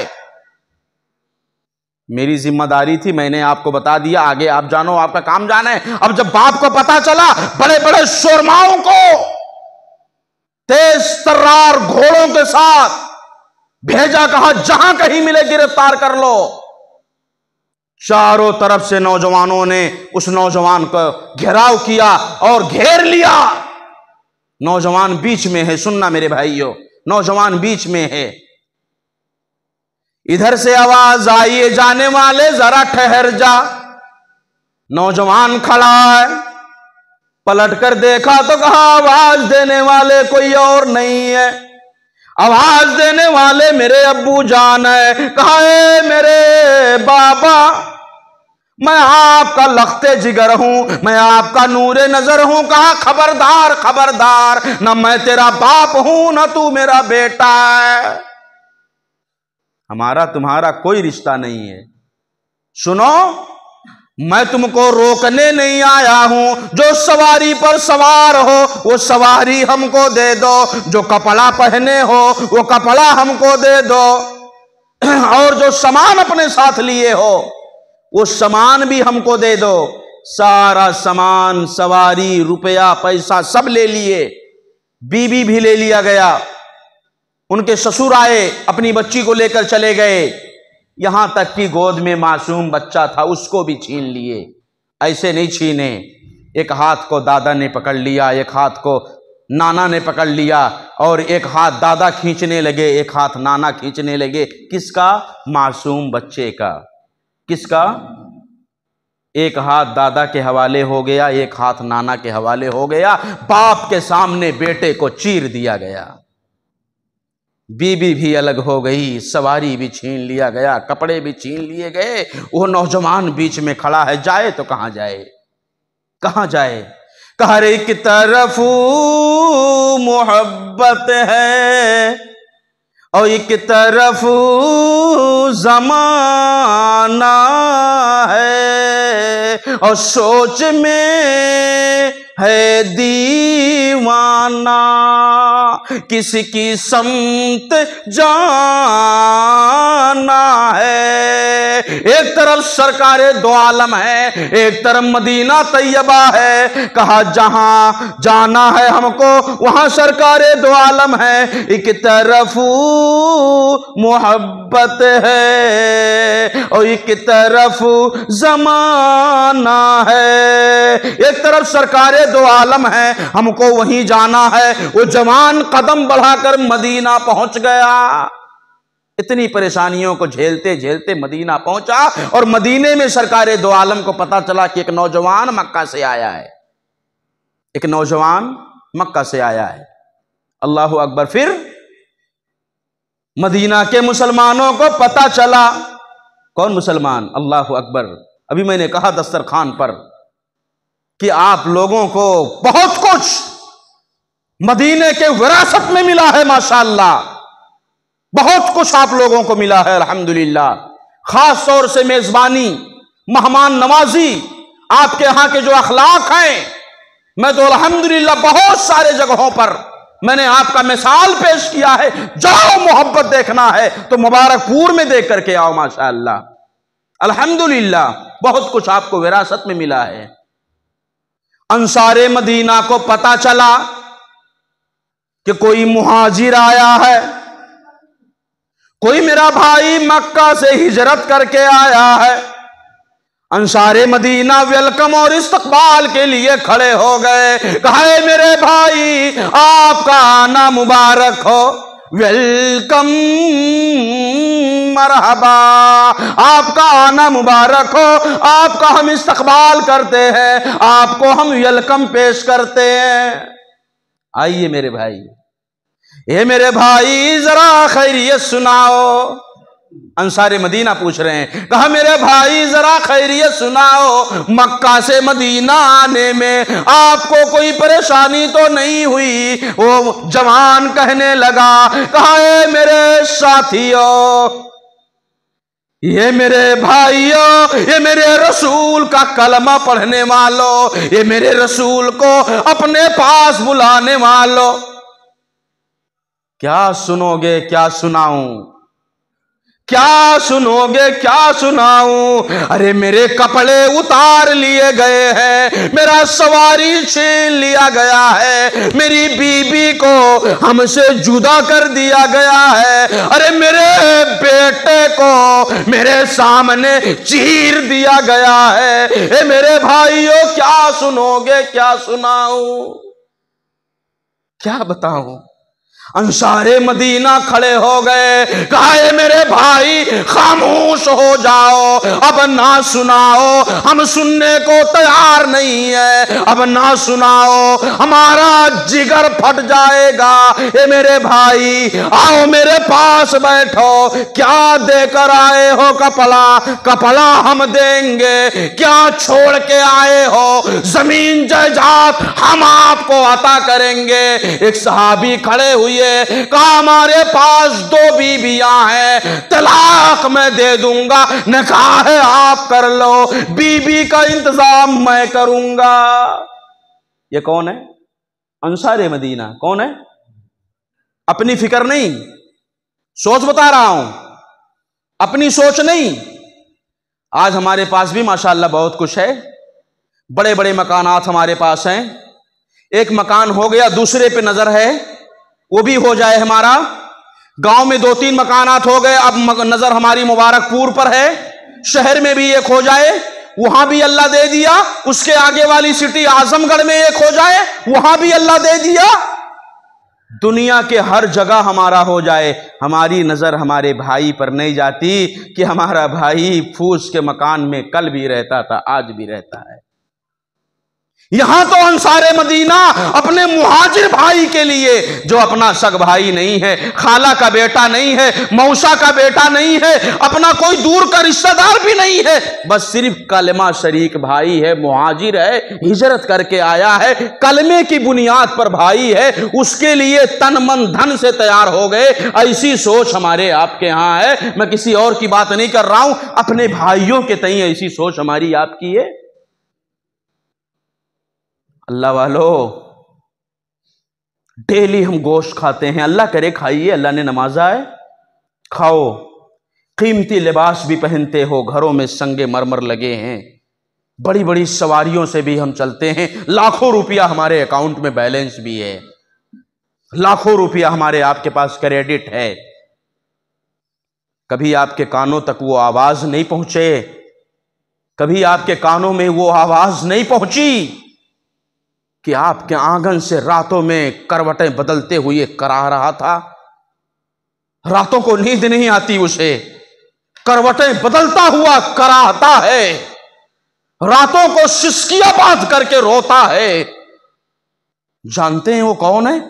मेरी जिम्मेदारी थी, मैंने आपको बता दिया, आगे आप जानो, आपका काम जाना है। अब जब बाप को पता चला, बड़े बड़े शोरमाओं को तेज तर्रार घोड़ों के साथ भेजा, कहा जहां कहीं मिले गिरफ्तार कर लो। चारों तरफ से नौजवानों ने उस नौजवान को घेराव किया और घेर लिया। नौजवान बीच में है, सुनना मेरे भाइयों, नौजवान बीच में है। इधर से आवाज आई, ये जाने वाले जरा ठहर जा। नौजवान खड़ा है, पलट कर देखा तो कहा आवाज देने वाले कोई और नहीं है, आवाज देने वाले मेरे अब्बू जान है। कहा है मेरे बाबा, मैं आपका लख्ते जिगर हूं, मैं आपका नूरे नजर हूं। कहा खबरदार खबरदार, न मैं तेरा बाप हूं न तू मेरा बेटा है, हमारा तुम्हारा कोई रिश्ता नहीं है। सुनो, मैं तुमको रोकने नहीं आया हूं, जो सवारी पर सवार हो वो सवारी हमको दे दो, जो कपड़ा पहने हो वो कपड़ा हमको दे दो, और जो सामान अपने साथ लिए हो वो सामान भी हमको दे दो। सारा सामान, सवारी, रुपया, पैसा सब ले लिए, बीबी भी ले लिया गया। उनके ससुर आए, अपनी बच्ची को लेकर चले गए, यहां तक कि गोद में मासूम बच्चा था उसको भी छीन लिए। ऐसे नहीं छीने, एक हाथ को दादा ने पकड़ लिया, एक हाथ को नाना ने पकड़ लिया और एक हाथ दादा खींचने लगे, एक हाथ नाना खींचने लगे। किसका? मासूम बच्चे का। किसका? एक हाथ दादा के हवाले हो गया, एक हाथ नाना के हवाले हो गया। बाप के सामने बेटे को चीर दिया गया। बीबी भी अलग हो गई, सवारी भी छीन लिया गया, कपड़े भी छीन लिए गए। वो नौजवान बीच में खड़ा है, जाए तो कहां जाए, कहां जाए? हर एक तरफ मोहब्बत है और एक तरफ ज़माना है और सोच में है दीवाना, किसकी समत जाना है। एक तरफ सरकारे दो आलम है, एक तरफ मदीना तैयबा है। कहा जहां जाना है हमको वहां सरकारे दो आलम है। एक तरफ मोहब्बत है और एक तरफ जमाना है। एक तरफ सरकारे दो आलम है, हमको वहीं जाना है। वो जवान कदम बढ़ाकर मदीना पहुंच गया। इतनी परेशानियों को झेलते झेलते मदीना पहुंचा और मदीने में सरकारे दो आलम को पता चला कि एक नौजवान मक्का से आया है, एक नौजवान मक्का से आया है। अल्लाहु अकबर। फिर मदीना के मुसलमानों को पता चला। कौन मुसलमान? अल्लाहु अकबर। अभी मैंने कहा दस्तरखान पर कि आप लोगों को बहुत कुछ मदीने के विरासत में मिला है, माशाअल्लाह, बहुत कुछ आप लोगों को मिला है अल्हम्दुलिल्लाह। खास तौर से मेजबानी, मेहमान नवाजी, आपके यहां के जो अखलाक हैं, मैं तो अल्हम्दुलिल्लाह बहुत सारे जगहों पर मैंने आपका मिसाल पेश किया है। जाओ मोहब्बत देखना है तो मुबारकपुर में देख करके आओ, माशाअल्लाह अल्हम्दुलिल्लाह बहुत कुछ आपको विरासत में मिला है। अंसारे मदीना को पता चला कि कोई मुहाजिर आया है, कोई मेरा भाई मक्का से हिजरत करके आया है। अंसारे मदीना वेलकम और इस्तकबाल के लिए खड़े हो गए। कहा मेरे भाई आपका आना मुबारक हो, वेलकम मरहबा, आपका आना मुबारक हो, आपका हम इस्तकबाल करते हैं, आपको हम वेलकम पेश करते हैं। आइए मेरे भाई, ये मेरे भाई जरा खैरियत सुनाओ। अंसारे मदीना पूछ रहे हैं। कहा मेरे भाई जरा खैरियत सुनाओ, मक्का से मदीना आने में आपको कोई परेशानी तो नहीं हुई? वो जवान कहने लगा, कहा ए मेरे साथियों, ये मेरे भाइयों, ये मेरे रसूल का कलमा पढ़ने वालों, ये मेरे रसूल को अपने पास बुलाने वालों, क्या सुनोगे, क्या सुनाऊं, क्या सुनोगे, क्या सुनाऊं? अरे मेरे कपड़े उतार लिए गए हैं, मेरा सवारी छीन लिया गया है, मेरी बीबी को हमसे जुदा कर दिया गया है, अरे मेरे बेटे को मेरे सामने चीर दिया गया है। ए मेरे भाइयों, क्या सुनोगे, क्या सुनाऊं, क्या बताऊं? अंसारे मदीना खड़े हो गए। कहा मेरे भाई खामोश हो जाओ, अब ना सुनाओ, हम सुनने को तैयार नहीं है, अब ना सुनाओ, हमारा जिगर फट जाएगा। ये मेरे भाई आओ मेरे पास बैठो, क्या देकर आए हो कपड़ा? कपड़ा हम देंगे। क्या छोड़ के आए हो? जमीन जायदाद हम आपको अता करेंगे। एक सहाबी खड़े हुए, कहा हमारे पास दो बीबियां हैं, तलाक मैं दे दूंगा, निकाह आप कर लो, बीबी का इंतजाम मैं करूंगा। ये कौन है? अंसारे मदीना। कौन है? अपनी फिक्र नहीं, सोच बता रहा हूं, अपनी सोच नहीं। आज हमारे पास भी माशाअल्लाह बहुत कुछ है, बड़े बड़े मकानात हमारे पास हैं। एक मकान हो गया, दूसरे पे नजर है, वो भी हो जाए हमारा। गांव में दो तीन मकानात हो गए, अब नजर हमारी मुबारकपुर पर है। शहर में भी एक हो जाए, वहां भी अल्लाह दे दिया। उसके आगे वाली सिटी आजमगढ़ में एक हो जाए, वहां भी अल्लाह दे दिया। दुनिया के हर जगह हमारा हो जाए, हमारी नजर हमारे भाई पर नहीं जाती कि हमारा भाई फूस के मकान में कल भी रहता था, आज भी रहता है। यहां तो अंसारे मदीना अपने मुहाजिर भाई के लिए, जो अपना सग भाई नहीं है, खाला का बेटा नहीं है, मौसा का बेटा नहीं है, अपना कोई दूर का रिश्तेदार भी नहीं है, बस सिर्फ कलमा शरीक भाई है, मुहाजिर है, हिजरत करके आया है, कलमे की बुनियाद पर भाई है, उसके लिए तन मन धन से तैयार हो गए। ऐसी सोच हमारे आपके यहां है। मैं किसी और की बात नहीं कर रहा हूं, अपने भाइयों के तई ऐसी सोच हमारी आपकी है। अल्लाह वालो, डेली हम गोश्त खाते हैं, अल्लाह करे खाइए, अल्लाह ने नमाजा है, खाओ। कीमती लिबास भी पहनते हो, घरों में संगे मरमर लगे हैं, बड़ी बड़ी सवारियों से भी हम चलते हैं, लाखों रुपया हमारे अकाउंट में बैलेंस भी है, लाखों रुपया हमारे आपके पास क्रेडिट है। कभी आपके कानों तक वो आवाज नहीं पहुंचे, कभी आपके कानों में वो आवाज नहीं पहुंची कि आपके आंगन से रातों में करवटें बदलते हुए करा रहा था। रातों को नींद नहीं आती उसे, करवटें बदलता हुआ कराता है, रातों को सिसकियां बांध करके रोता है। जानते हैं वो कौन है?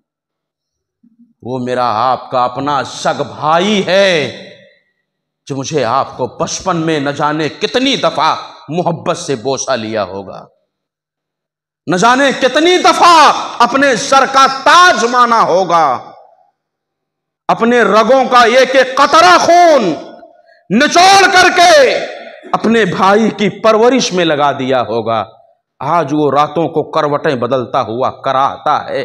वो मेरा आपका अपना सग भाई है, जो मुझे आपको बचपन में न जाने कितनी दफा मोहब्बत से बोसा लिया होगा, न जाने कितनी दफा अपने सर का ताज माना होगा, अपने रगों का एक एक कतरा खून निचोड़ करके अपने भाई की परवरिश में लगा दिया होगा। आज वो रातों को करवटें बदलता हुआ कराता है,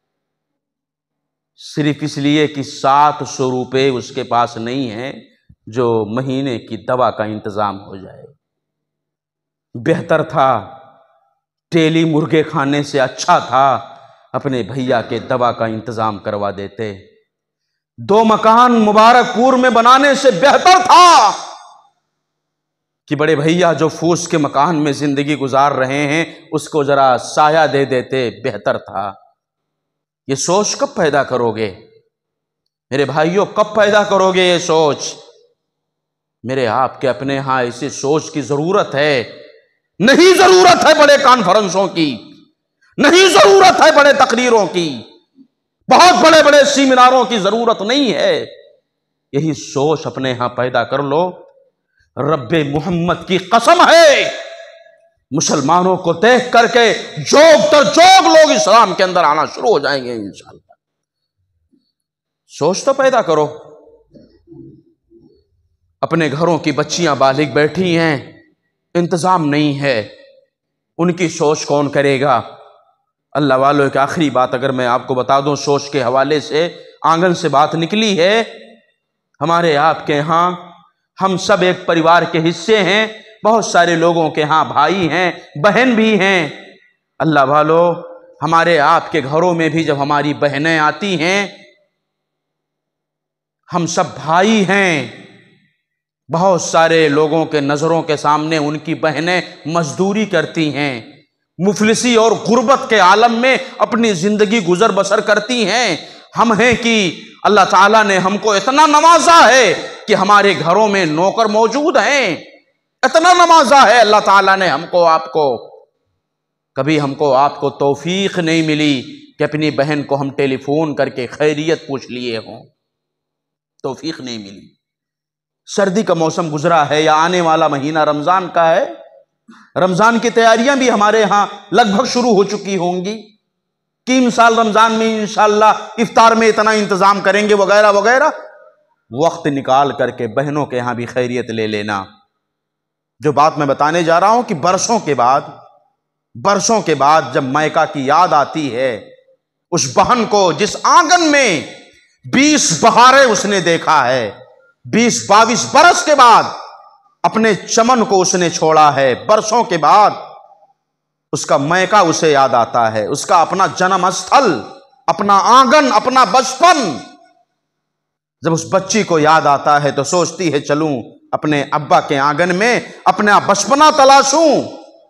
सिर्फ इसलिए कि सात सौ रुपये उसके पास नहीं है जो महीने की दवा का इंतजाम हो जाए। बेहतर था, डेली मुर्गे खाने से अच्छा था अपने भैया के दवा का इंतजाम करवा देते। दो मकान मुबारकपुर में बनाने से बेहतर था कि बड़े भैया जो फूस के मकान में जिंदगी गुजार रहे हैं उसको जरा साया दे देते, बेहतर था। ये सोच कब पैदा करोगे मेरे भाइयों, कब पैदा करोगे ये सोच? मेरे आपके अपने यहां ऐसी सोच की जरूरत है। नहीं जरूरत है बड़े कॉन्फ्रेंसों की, नहीं जरूरत है बड़े तकरीरों की, बहुत बड़े बड़े सेमिनारों की जरूरत नहीं है। यही सोच अपने यहां पैदा कर लो। रब्बे मोहम्मद की कसम है, मुसलमानों को देख करके जोग तर जोग लोग इस्लाम के अंदर आना शुरू हो जाएंगे इंशाअल्लाह। सोच तो पैदा करो। अपने घरों की बच्चियां बालिग बैठी हैं, इंतजाम नहीं है, उनकी सोच कौन करेगा? अल्लाह वालों, एक आखिरी बात अगर मैं आपको बता दूं, सोच के हवाले से आंगन से बात निकली है। हमारे आपके यहाँ हम सब एक परिवार के हिस्से हैं, बहुत सारे लोगों के यहाँ भाई हैं, बहन भी हैं। अल्लाह वालों, हमारे आपके घरों में भी जब हमारी बहनें आती हैं, हम सब भाई हैं। बहुत सारे लोगों के नज़रों के सामने उनकी बहनें मजदूरी करती हैं, मुफलिसी और गुर्बत के आलम में अपनी ज़िंदगी गुजर बसर करती हैं। हम हैं कि अल्लाह ताला ने हमको इतना नवाजा है कि हमारे घरों में नौकर मौजूद हैं, इतना नवाजा है अल्लाह ताला ने हमको आपको। कभी हमको आपको तौफीक नहीं मिली कि अपनी बहन को हम टेलीफोन करके खैरियत पूछ लिए हों, तौफीक नहीं मिली। सर्दी का मौसम गुजरा है या आने वाला महीना रमजान का है, रमजान की तैयारियां भी हमारे यहाँ लगभग शुरू हो चुकी होंगी। तीन साल रमजान में इंशाअल्लाह इफ्तार में इतना इंतजाम करेंगे वगैरह वगैरह। वक्त निकाल करके बहनों के यहाँ भी खैरियत ले लेना। जो बात मैं बताने जा रहा हूं कि बरसों के बाद बरसों के बाद जब मायका की याद आती है, उस बहन को जिस आंगन में बीस बहारें उसने देखा है, बीस बाईस बरस के बाद अपने चमन को उसने छोड़ा है, बरसों के बाद उसका मैका उसे याद आता है, उसका अपना जन्म स्थल, अपना आंगन, अपना बचपन। जब उस बच्ची को याद आता है तो सोचती है चलूं अपने अब्बा के आंगन में अपना बचपना तलाशूं,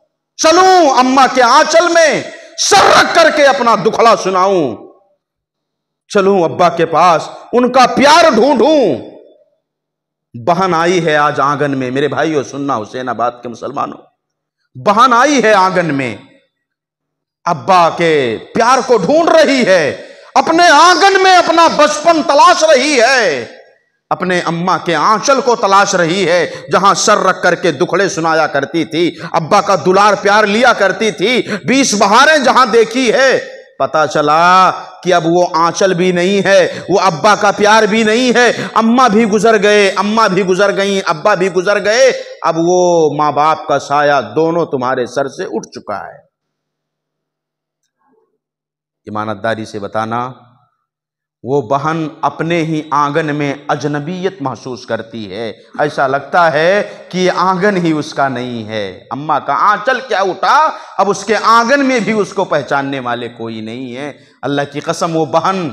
चलूं अम्मा के आंचल में सर रख करके अपना दुखड़ा सुनाऊं। चलूं अब्बा के पास, उनका प्यार ढूंढूं। बहन आई है आज आंगन में, मेरे भाइयों सुनना हुसैनाबाद के मुसलमानों, बहन आई है आंगन में, अब्बा के प्यार को ढूंढ रही है, अपने आंगन में अपना बचपन तलाश रही है, अपने अम्मा के आंचल को तलाश रही है, जहां सर रख करके दुखड़े सुनाया करती थी, अब्बा का दुलार प्यार लिया करती थी। बीस बहारें जहां देखी है, पता चला कि अब वो आंचल भी नहीं है, वो अब्बा का प्यार भी नहीं है। अम्मा भी गुजर गए, अम्मा भी गुजर गई, अब्बा भी गुजर गए, अब वो मां बाप का साया दोनों तुम्हारे सर से उठ चुका है। ईमानदारी से बताना, वो बहन अपने ही आंगन में अजनबियत महसूस करती है, ऐसा लगता है कि ये आंगन ही उसका नहीं है। अम्मा का आंचल क्या उठा, अब उसके आंगन में भी उसको पहचानने वाले कोई नहीं है। अल्लाह की कसम, वो बहन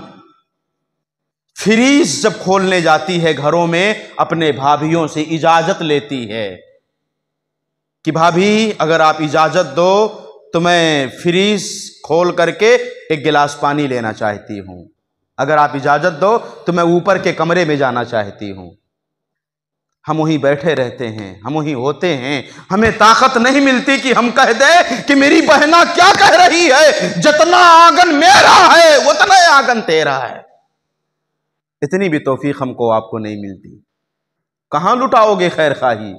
फ्रीज जब खोलने जाती है घरों में, अपने भाभियों से इजाजत लेती है कि भाभी अगर आप इजाजत दो तो मैं फ्रीज खोल करके एक गिलास पानी लेना चाहती हूं, अगर आप इजाजत दो तो मैं ऊपर के कमरे में जाना चाहती हूं। हम वहीं बैठे रहते हैं, हम वहीं होते हैं, हमें ताकत नहीं मिलती कि हम कह दे कि मेरी बहना क्या कह रही है, जितना आंगन मेरा है उतना आंगन तेरा है। इतनी भी तौफीक हमको आपको नहीं मिलती। कहां लुटाओगे खैर खाही,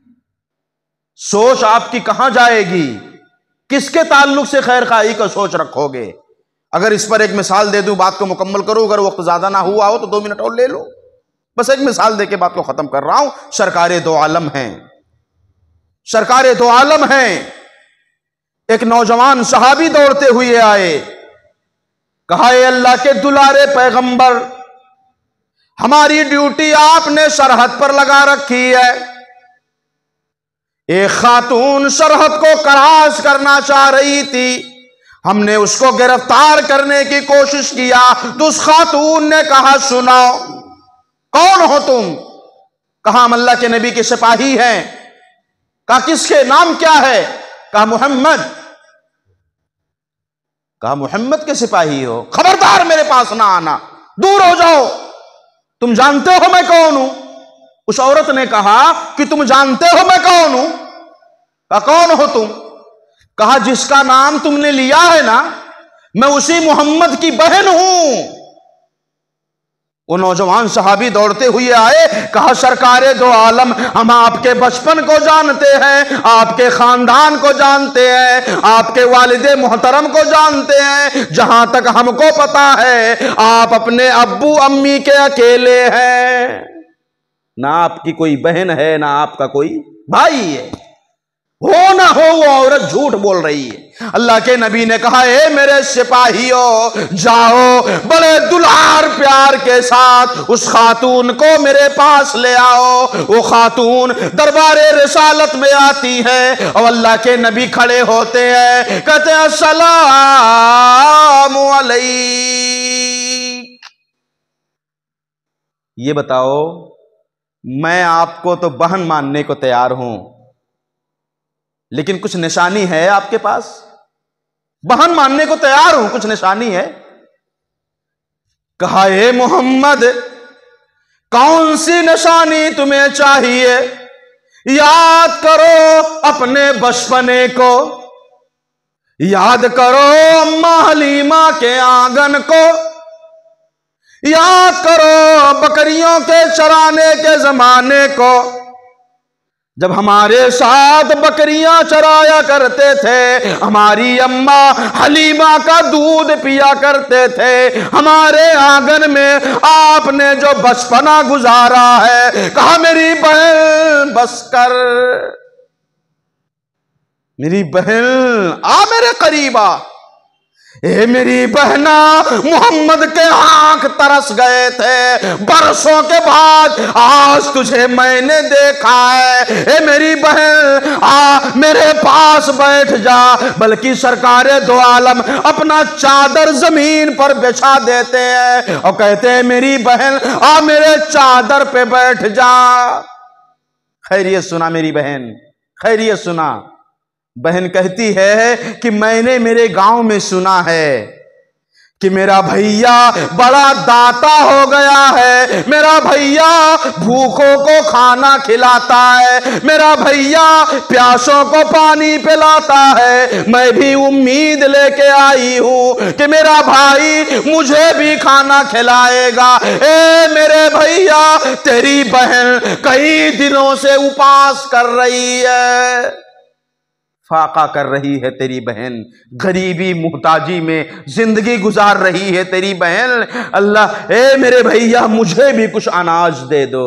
सोच आपकी कहां जाएगी, किसके ताल्लुक से खैर खाही का सोच रखोगे। अगर इस पर एक मिसाल दे दूं, बात को मुकम्मल करूं, अगर वक्त ज्यादा ना हुआ हो तो दो मिनट और ले लो, बस एक मिसाल देके बात को खत्म कर रहा हूं। सरकारे दो आलम हैं, सरकारे दो आलम हैं। एक नौजवान सहाबी दौड़ते हुए आए, कहा ए अल्लाह के दुलारे पैगंबर, हमारी ड्यूटी आपने सरहद पर लगा रखी है, एक खातून सरहद को क्रॉस करना चाह रही थी, हमने उसको गिरफ्तार करने की कोशिश किया तो उस खातून ने कहा सुनाओ कौन हो तुम, कहा हम अल्लाह के नबी के सिपाही हैं, कहा किसके नाम क्या है, कहा मोहम्मद, कहा मोहम्मद के सिपाही हो, खबरदार मेरे पास ना आना, दूर हो जाओ, तुम जानते हो मैं कौन हूं। उस औरत ने कहा कि तुम जानते हो मैं कौन हूं, कहा कौन हो तुम, कहा जिसका नाम तुमने लिया है ना, मैं उसी मोहम्मद की बहन हूं। वो नौजवान सहाबी दौड़ते हुए आए, कहा सरकारे दो आलम, हम आपके बचपन को जानते हैं, आपके खानदान को जानते हैं, आपके वालिदे मोहतरम को जानते हैं, जहां तक हमको पता है आप अपने अब्बू अम्मी के अकेले हैं, ना आपकी कोई बहन है ना आपका कोई भाई है। हो ना हो वो औरत झूठ बोल रही है। अल्लाह के नबी ने कहा ए मेरे सिपाहियों, जाओ बड़े दुलार प्यार के साथ उस खातून को मेरे पास ले आओ। वो खातून दरबारे रिसालत में आती है और अल्लाह के नबी खड़े होते हैं, कहते हैं अस्सलामु अलैक। ये बताओ, मैं आपको तो बहन मानने को तैयार हूं, लेकिन कुछ निशानी है आपके पास? बहन मानने को तैयार हूं, कुछ निशानी है? कहा ए मोहम्मद, कौन सी निशानी तुम्हें चाहिए? याद करो अपने बचपने को, याद करो अम्मा हलीमा के आंगन को, याद करो बकरियों के चराने के जमाने को, जब हमारे साथ बकरियां चराया करते थे, हमारी अम्मा हलीमा का दूध पिया करते थे, हमारे आंगन में आपने जो बचपना गुजारा है। कहा मेरी बहन बस कर, मेरी बहन आ मेरे करीब आ। ए मेरी बहना, मोहम्मद के आंख तरस गए थे, बरसों के बाद आज तुझे मैंने देखा है। ए मेरी बहन आ मेरे पास बैठ जा। बल्कि सरकारे दो आलम अपना चादर जमीन पर बिछा देते हैं और कहते हैं मेरी बहन आ मेरे चादर पे बैठ जा। खैरियत सुना मेरी बहन, खैरियत सुना। बहन कहती है कि मैंने मेरे गांव में सुना है कि मेरा भैया बड़ा दाता हो गया है, मेरा भैया भूखों को खाना खिलाता है, मेरा भैया प्यासों को पानी पिलाता है। मैं भी उम्मीद लेके आई हूं कि मेरा भाई मुझे भी खाना खिलाएगा। ए मेरे भैया, तेरी बहन कई दिनों से उपवास कर रही है, फाका कर रही है तेरी बहन, गरीबी मुहताजी में जिंदगी गुजार रही है तेरी बहन। अल्लाह, ए मेरे भैया मुझे भी कुछ अनाज दे दो।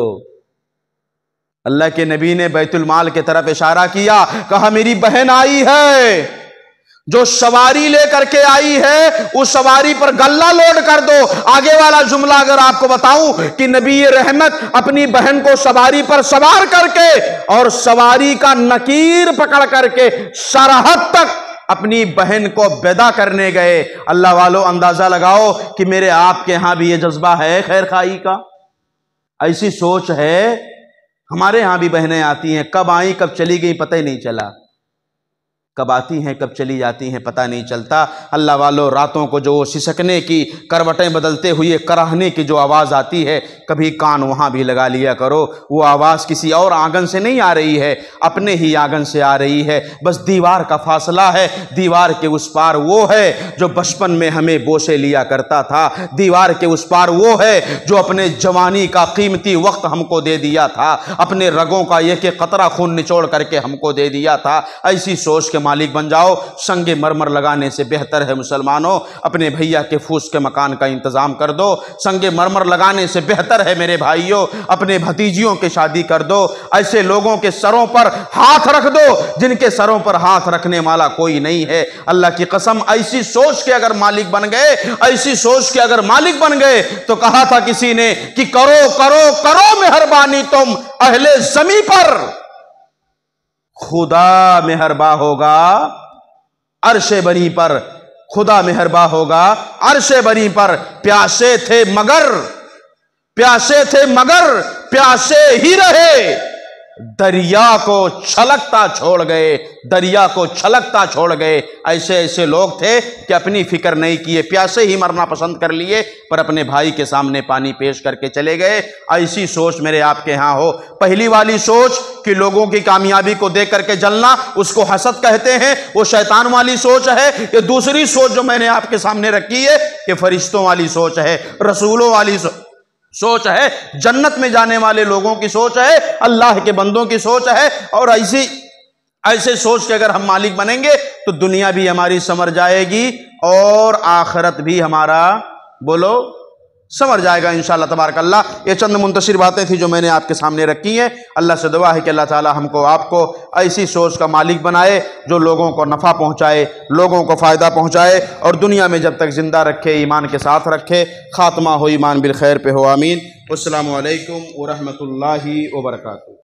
अल्लाह के नबी ने बैतुल माल की तरफ इशारा किया, कहा मेरी बहन आई है, जो सवारी लेकर के आई है उस सवारी पर गल्ला लोड कर दो। आगे वाला जुमला अगर आपको बताऊं कि नबी रहमत अपनी बहन को सवारी पर सवार करके और सवारी का नकीर पकड़ करके सरहद तक अपनी बहन को विदा करने गए। अल्लाह वालों, अंदाजा लगाओ कि मेरे आपके यहां भी ये जज्बा है खैर खाई का, ऐसी सोच है। हमारे यहां भी बहनें आती हैं, कब आई कब चली गई पता ही नहीं चला, कब आती हैं कब चली जाती हैं पता नहीं चलता। अल्लाह वालों, रातों को जो सिसकने की, करवटें बदलते हुए कराहने की जो आवाज़ आती है, कभी कान वहाँ भी लगा लिया करो। वो आवाज़ किसी और आंगन से नहीं आ रही है, अपने ही आंगन से आ रही है। बस दीवार का फासला है, दीवार के उस पार वो है जो बचपन में हमें बोसे लिया करता था, दीवार के उस पार वो है जो अपने जवानी का कीमती वक्त हमको दे दिया था, अपने रगों का एक एक कतरा खून निचोड़ करके हमको दे दिया था। ऐसी सोच के मालिक बन जाओ। संगे मरमर लगाने से बेहतर है मुसलमानों, अपने भैया के फूस के मकान का इंतजाम कर दो। संगे मरमर लगाने से बेहतर है मेरे भाइयों, अपने भतीजियों की शादी कर दो। ऐसे लोगों के सरों पर हाथ रख दो जिनके सरों पर हाथ रखने वाला कोई नहीं है। अल्लाह की कसम, ऐसी सोच के अगर मालिक बन गए, ऐसी सोच के अगर मालिक बन गए तो कहा था किसी ने कि करो करो करो मेहरबानी तुम अहले ज़मीं पर, खुदा मेहरबा होगा अर्शे बरी पर, खुदा मेहरबा होगा अर्शे बरी पर। प्यासे थे मगर, प्यासे थे मगर प्यासे ही रहे, दरिया को छलकता छोड़ गए, दरिया को छलकता छोड़ गए। ऐसे ऐसे लोग थे कि अपनी फिक्र नहीं किए, प्यासे ही मरना पसंद कर लिए, पर अपने भाई के सामने पानी पेश करके चले गए। ऐसी सोच मेरे आपके यहाँ हो। पहली वाली सोच कि लोगों की कामयाबी को देख करके जलना, उसको हसद कहते हैं, वो शैतान वाली सोच है। ये दूसरी सोच जो मैंने आपके सामने रखी है, ये फरिश्तों वाली सोच है, रसूलों वाली सोच सोच है, जन्नत में जाने वाले लोगों की सोच है, अल्लाह के बंदों की सोच है। और ऐसी ऐसे सोच के अगर हम मालिक बनेंगे तो दुनिया भी हमारी संवर जाएगी और आखिरत भी हमारा, बोलो, संवर जाएगा इंशाअल्लाह तबारक अल्लाह। ये चंद मुंतशिर बातें थी जो मैंने आपके सामने रखी हैं। अल्लाह से दुआ है कि अल्लाह ताला हमको आपको ऐसी सोच का मालिक बनाए जो लोगों को नफ़ा पहुँचाए, लोगों को फ़ायदा पहुँचाए और दुनिया में जब तक ज़िंदा रखे, ईमान के साथ रखे, ख़ात्मा हो ईमान बिल खैर पे हो। आमीन। अस्सलामु अलैकुम व रहमतुल्लाहि व बरकातुहू।